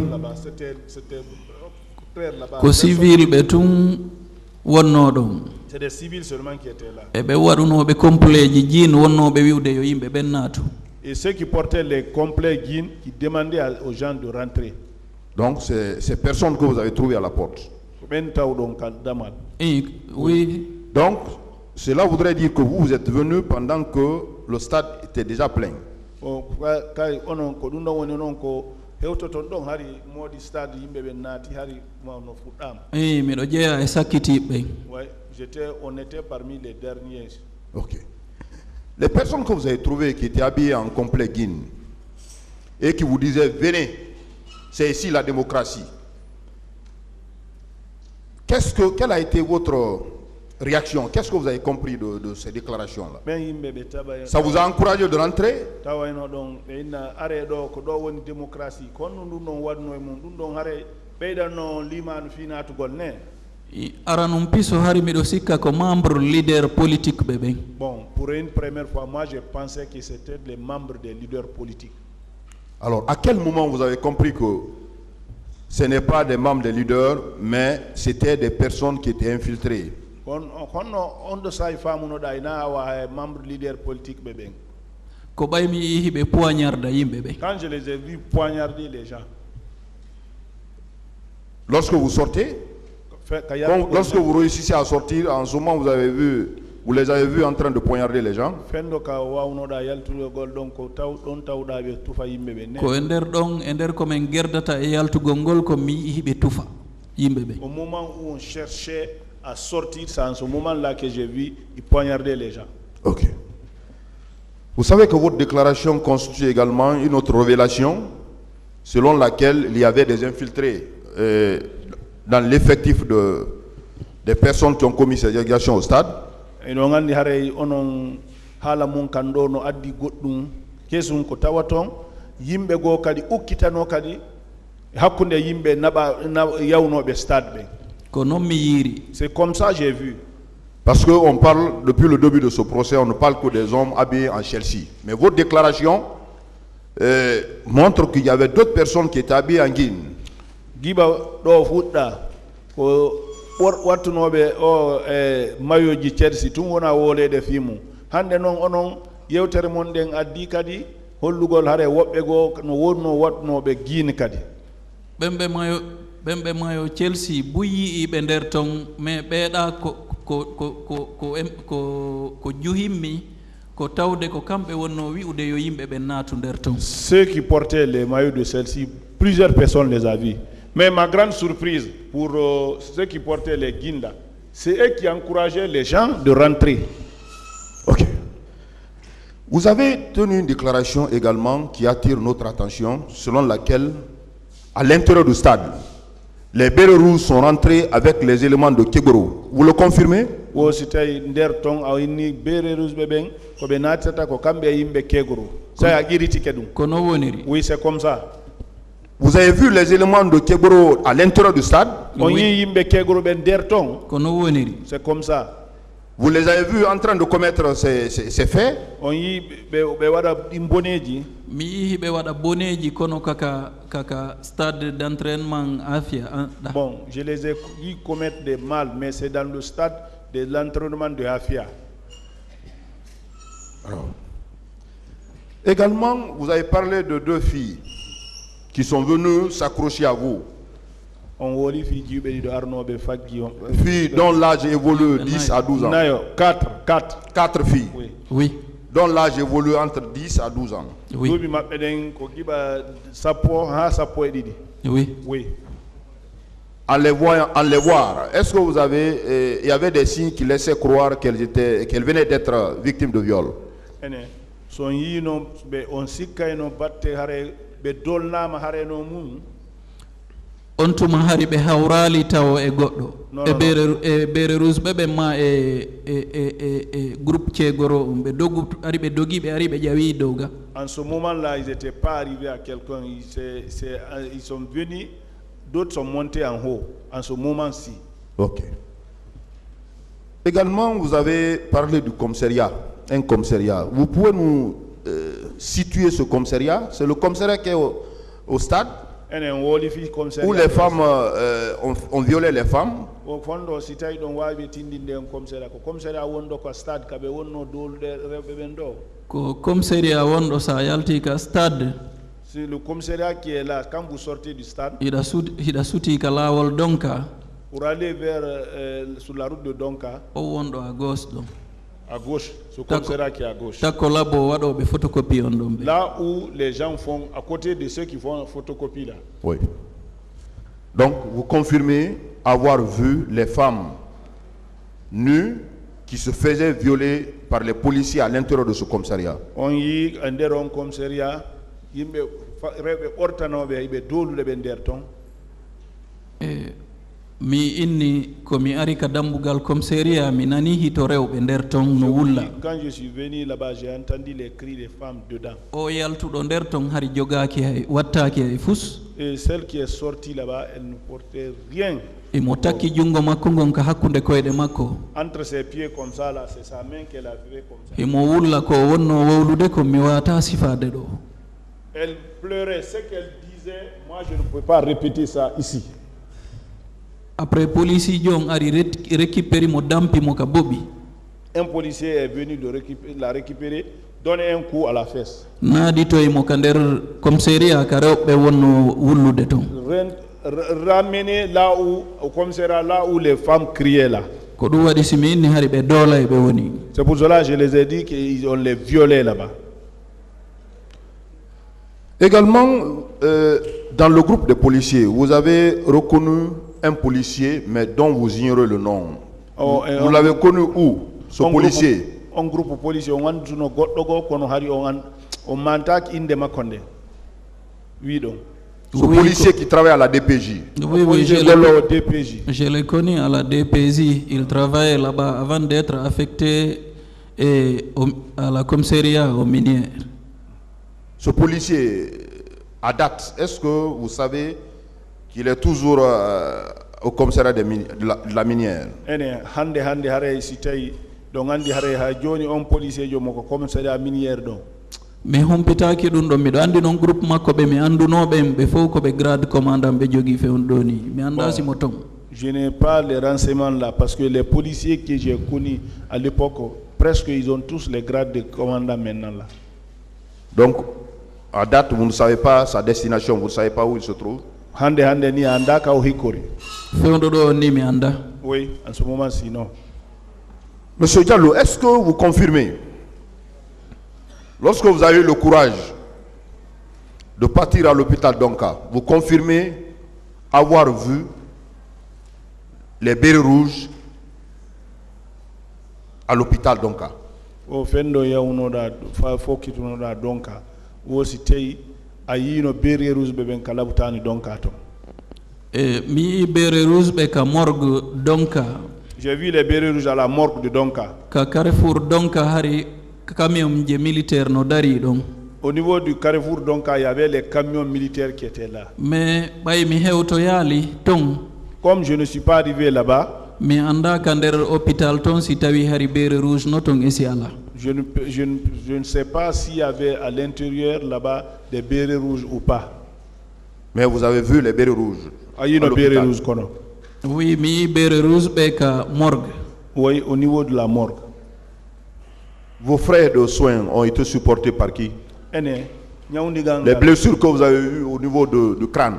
ko civil be tun wonno don. C'est des civils seulement qui étaient là. E be wadunobe compléji jin wonnobe wiwde yo yimbe ben naatu. Et ceux qui portaient les complets guin qui demandaient aux gens de rentrer. Donc c'est ces personnes que vous avez trouvées à la porte. Oui. Donc cela voudrait dire que vous êtes venu pendant que le stade était déjà plein. On était parmi les derniers. Ok. Les personnes que vous avez trouvées qui étaient habillées en complet guin et qui vous disaient venez, c'est ici la démocratie. Quelle a été votre réaction? Qu'est-ce que vous avez compris de ces déclarations-là? Ça vous a encouragé de rentrer? Aranum piso hari mido sikka ko membre leader politique bebe. Bon, pour une première fois, moi je pensais que c'était les membres des leaders politiques. Alors, à quel moment vous avez compris que ce n'est pas des membres des leaders, mais c'était des personnes qui étaient infiltrées. On do say famuno da ina wa membre leader politique bébé. ko ɓaymi hiɓe poignarda yimɓe ɓe. Quand je les ai vus poignarder les gens. Lorsque vous sortez, lorsque vous réussissez à sortir, en ce moment vous les avez vus en train de poignarder les gens. Ko e nder komin gerdata e yaltugol ngol ko mi hiɓe tufa yimɓe ɓe. Au moment où on cherchait à sortir, c'est en ce moment-là que j'ai vu ils poignarder les gens. Ok. Vous savez que votre déclaration constitue également une autre révélation selon laquelle il y avait des infiltrés dans l'effectif des personnes qui ont commis ces agressions au stade. Et on a dit onon hala mun kando no addi goddum kesum ko tawaton yimbe go kadi ukkitano kadi hakkunde yimbe naba yawnobe stade be. Ko non mi yiri. C'est comme ça j'ai vu. Parce qu'on parle, depuis le début de ce procès, on ne parle que des hommes habillés en Chelsea. Mais votre déclaration montre qu'il y avait d'autres personnes qui étaient habillées en guine. Giba do fudda ko wattunobe o mayoji Chelsea tun wona wolede fimu hande non onon yewtere mon den addi kadi hollugol hare wobbe go no wonno watnobe guine kadi bembe mayo Chelsea buyi ibe nder ton me beeda ko juhimmi ko tawde ko kambe wonno wiude yo yimbe be natu nder ton. Ceux qui portaient les maillots de Chelsea, plusieurs personnes les a vus. Mais ma grande surprise pour ceux qui portaient les guinda, c'est eux qui encourageaient les gens de rentrer. Ok. Vous avez tenu une déclaration également qui attire notre attention, selon laquelle, à l'intérieur du stade, les bérets rouges sont rentrés avec les éléments de Kegoro. Vous le confirmez? Oui, c'est comme ça. Vous avez vu les éléments de Kegoro à l'intérieur du stade? Oui. C'est comme ça. Vous les avez vus en train de commettre ces faits? Mi hibe wada boneji kono kaka stade d'entraînement Afia. Bon, je les ai vus commettre des mal, mais c'est dans le stade de l'entraînement de Afia. Alors, également, vous avez parlé de deux filles qui sont venues s'accrocher à vous. Filles dont l'âge évolue 10 à 12 ans. 4 filles. Oui. Dont l'âge évolue entre 10 à 12 ans. Oui. Oui. Oui. En les voir, est-ce que vous avez, il y avait des signes qui laissaient croire qu'elles venaient d'être victimes de viol? On tuma hari be hawrali taw e goddo e bere rusbe be ma e groupe Cegoro be dogu ari be dogi be ari be jawi doga. En ce moment-là, ils n'étaient pas arrivés à quelqu'un, ils sont venus, d'autres sont montés en haut en ce moment-ci. OK. Également, vous avez parlé du commissariat, un commissariat. Vous pouvez nous situer ce commissariat? C'est le commissariat qui est au stade? Où les femmes ont violé les femmes. C'est le commissariat qui est là. Quand vous sortez du stade, pour aller vers sur la route de Donka, à gauche, ce commissariat qui est à gauche. Là où les gens font, à côté de ceux qui font photocopie là. Oui. Donc, vous confirmez avoir vu les femmes nues qui se faisaient violer par les policiers à l'intérieur de ce commissariat. On y a un commissariat, mi inni komi ari ka dambugal commissariat mi nani hito rewbe nder ton no wulla. Quand je suis venu là-bas, j'ai entendu les cris des femmes dedans. O yaltudo nder ton hari jogaaki hay wattaaki hay fus. Et celle qui est sortie là-bas, elle ne portait rien. E mo takki jungo makko gon ka hakkunde koyde makko. Entre ses pieds comme ça là, c'est sa main qu'elle a fait comme ça. E mo wulla ko wonno wowlude ko mi wata sifade do. Elle pleurait, ce qu'elle disait disais, moi je ne peux pas répéter ça ici. après polisi jon ari récupérer mo dampi mo ka bobi Un policier est venu la récupérer, donner un coup à la fesse. naadi toye mo ka nder commissariat ka rewɓe wonno wullude ton Ramener là où, au commissariat, là où les femmes criaient là. ko ɗum waɗi simi inni hari ɓe doola e ɓe woni. C'est pour cela que je les ai dit qu'on les violait là-bas. Également, dans le groupe de policiers, vous avez reconnu un policier, mais dont vous ignorez le nom. Vous l'avez connu où, ce policier? Un groupe de policiers, on a oui, donc. Ce policier qui travaille à la DPJ. Oui, je l'ai connu à la DPJ. Il travaillait là-bas avant d'être affecté à la commissariat aux minières. Ce policier, à date, est-ce que vous savez qu'il est toujours au commissariat de la minière? Mais humpitaki ɗum ɗon miɗo andi noon groupe makko ɓe mi andunoɓe ɓe fof koɓe grade commandant ɓe jogui fewon ɗo ni mi anda simo ton. Je n'ai pas les renseignements là parce que les policiers que j'ai connus à l'époque presque ils ont tous les grades de commandant maintenant là. Donc à date vous ne savez pas sa destination, vous ne savez pas où il se trouve? Hande ni anda ka o hikori. Fewndo ɗo ni mi anda. Oui, en ce moment sinon. Monsieur Diallo, est-ce que vous confirmez, lorsque vous avez eu le courage de partir à l'hôpital d'Onka, vous confirmez avoir vu les bérets rouges à l'hôpital d'Onka? O fendo ya unoda fa fokiti unoda Donka wo si tei ayino bérets rouges be ben kalabutani Donka to. Mi bérets rouges be ka morgue Donka. J'ai vu les bérets rouges à la morgue de Donka. Ka Carrefour Donka hari camion de militaire no dari donc. Au niveau du Carrefour Donka, il y avait les camions militaires qui étaient là. Mais bay mi hewto yali ton. Comme je ne suis pas arrivé là-bas, mi anda ka nder hôpital ton si tawi hari bérets rouges no ton esi ala. Je ne sais pas s'il y avait à l'intérieur là-bas des bérets rouges ou pas. Mais vous avez vu les bérets rouges? Ayino bérets rouges kono. Oui, mi bérets rouges be ka morgue. Oui, au niveau de la morgue. Vos frais de soins ont été supportés par qui? Les blessures que vous avez eues au niveau du crâne.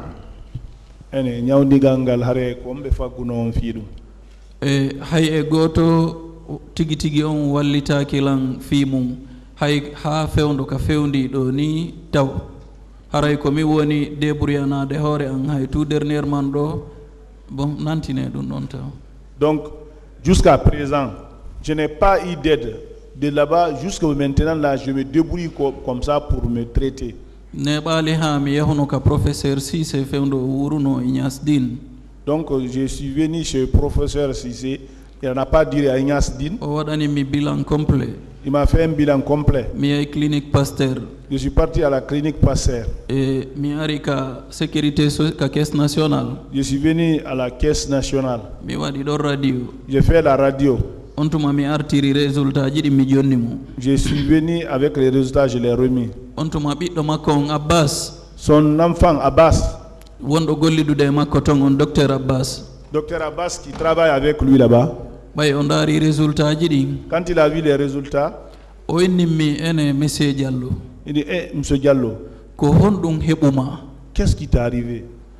Hay e goto tigi tigi on wallitaki lan fimum hay ha fewndo ka fewndi ɗo ni taw haray ko mi woni débrouillanade hoore an hay tout dernièrement ɗo bon nantine ɗum ɗon taw. Donc jusqu'à présent je n'ai pas eu d'aide de là-bas jusqu'à maintenant là je me débrouille comme ça pour me traiter. Ne ɓaali ha mi yahuno ka professeur Cissé fewndo wuruno Ignace Dine. Donc je suis venu chez le professeur Cissé, il n'a pas dit à Ignace Dine. O waɗani mi bilan complet. Il m'a fait un bilan complet. Mi yahi clinique Pasteur. Je suis parti à la clinique Pasteur. Et mi ari ka sécurité ka caisse nationale. Je suis venu à la caisse nationale. Mi waɗi ɗon radio. J'ai fait la radio. On tuma mi artiri résultat ji ɗi mi jonni mo. Je suis venu avec les résultats, je les ai remis. On tuma ɓiɗɗo makko on Abbas. Son enfant Abbas. Wonɗo gollidude e makko ton on docteur Abbas. Docteur Abbas qui travaille avec lui là-bas. ɓay o ndaari résultat ji ɗi. Quand il a vu les résultats, o innimmi ene monsieur Diallo. Il dit, monsieur Diallo, ko honɗum heɓuma? Qu'est-ce qui t'est arrivé?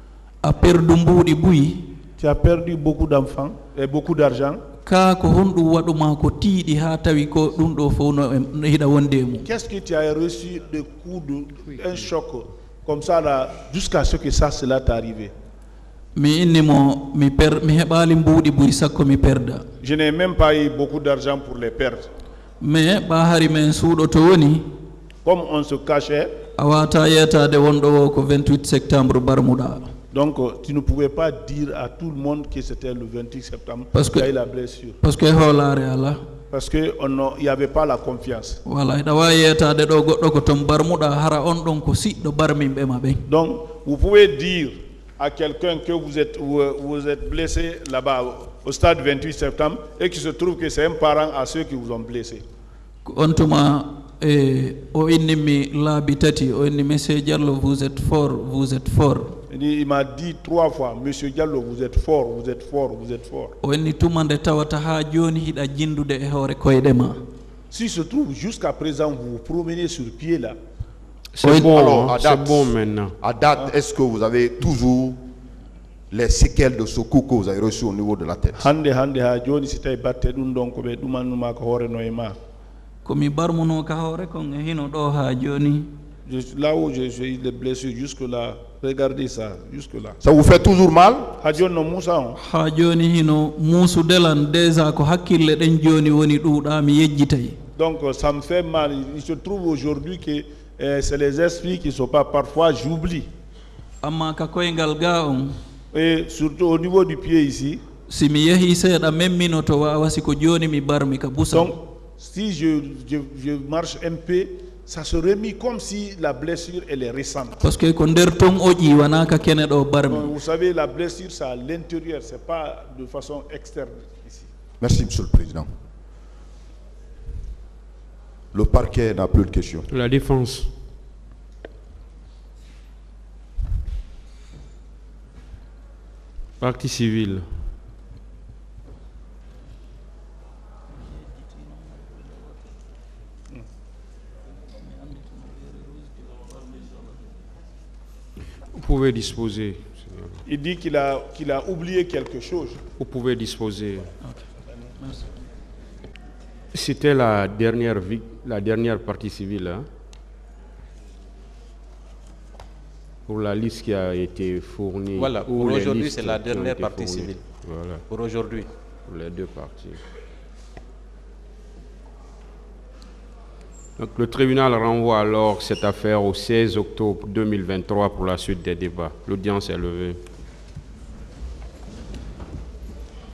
A perdu mbuuɗi buyi. Tu as perdu beaucoup d'enfants et beaucoup d'argent. Ka ko honɗum waɗuma ko tiiɗi ha tawi ko ɗum ɗo fof no hiɗa wonde mum. Qu'est-ce que tu as reçu de coups un choc comme ça là jusqu'à ce que cela t'est arrivé? Mi innimo mi heɓali mbuuɗi buyi sakko mi perda. Je n'ai même pas eu beaucoup d'argent pour les perdre. Mais ɓa hari men suuɗo to woni. Comme on se cachait. A wata yetade wonɗo o ko 28 septembre barmuɗa. Donc tu ne pouvais pas dire à tout le monde que c'était le 28 septembre parce que la blessure. Parce que holare ala. Parce que il y avait pas la confiance. Voilà, da wawi yetade ɗo goɗɗo ko ton barmuɗa hara on ɗon ko siɗɗo barmimɓe maɓe. Donc vous pouvez dire à quelqu'un que vous êtes blessé là-bas au stade 28 septembre et qu'il se trouve que c'est un parent à ceux qui vous ont blessé. On tuma o innimi laabi tati o inni monsieur Diallo vous êtes fort. Il m'a dit 3 fois, Monsieur Diallo, vous êtes fort, vous êtes fort, vous êtes fort. O inni tumande tawata ha joni hiɗa jindude e hoore koyɗe ma. Si se trouve jusqu'à présent vous vous promenez sur pied là. C'est bon, alors, à c'est date, bon maintenant. À date, est-ce que vous avez toujours les séquelles de ce coup que vous avez reçu au niveau de la tête? Hande ha joni si tawi batte ɗum ɗon ko ɓe ɗumanuma ko hoore no e ma. Komi barmuno ka hoore kon e hino ɗo ha joni. Là où j'ai eu des blessures jusque là, regardez ça, jusque là. Ça vous fait toujours mal? Ha joni no Moussa on. Ha joni hino muusudelan déjà ko hakkille ɗen joni woni ɗuuɗa mi yejjitay. Donc ça me fait mal. Il se trouve aujourd'hui que c'est les esprits qui ne sont pas, parfois j'oublie. Amma ka koyngal ga on. Et surtout au niveau du pied ici. Si mi yehi seeɗa memminoto wawa siko joni mi barmi ka busa. Donc si je marche un peu, ça se remet comme si la blessure elle est récente. Parce que ko nder ton o ƴiwanaka kene ɗo barmi. Donc, vous savez, la blessure c'est à l'intérieur, c'est pas de façon externe ici. Merci, Monsieur le Président. Le parquet n'a plus de questions. La défense. Partie civile. Vous pouvez disposer. Il dit qu'il a oublié quelque chose. Vous pouvez disposer. C'était la dernière partie civile. Hein, pour la liste qui a été fournie. Voilà, pour aujourd'hui, c'est la dernière partie civile. Voilà. Pour aujourd'hui. Pour les 2 parties. Donc, le tribunal renvoie alors cette affaire au 16 octobre 2023 pour la suite des débats. L'audience est levée.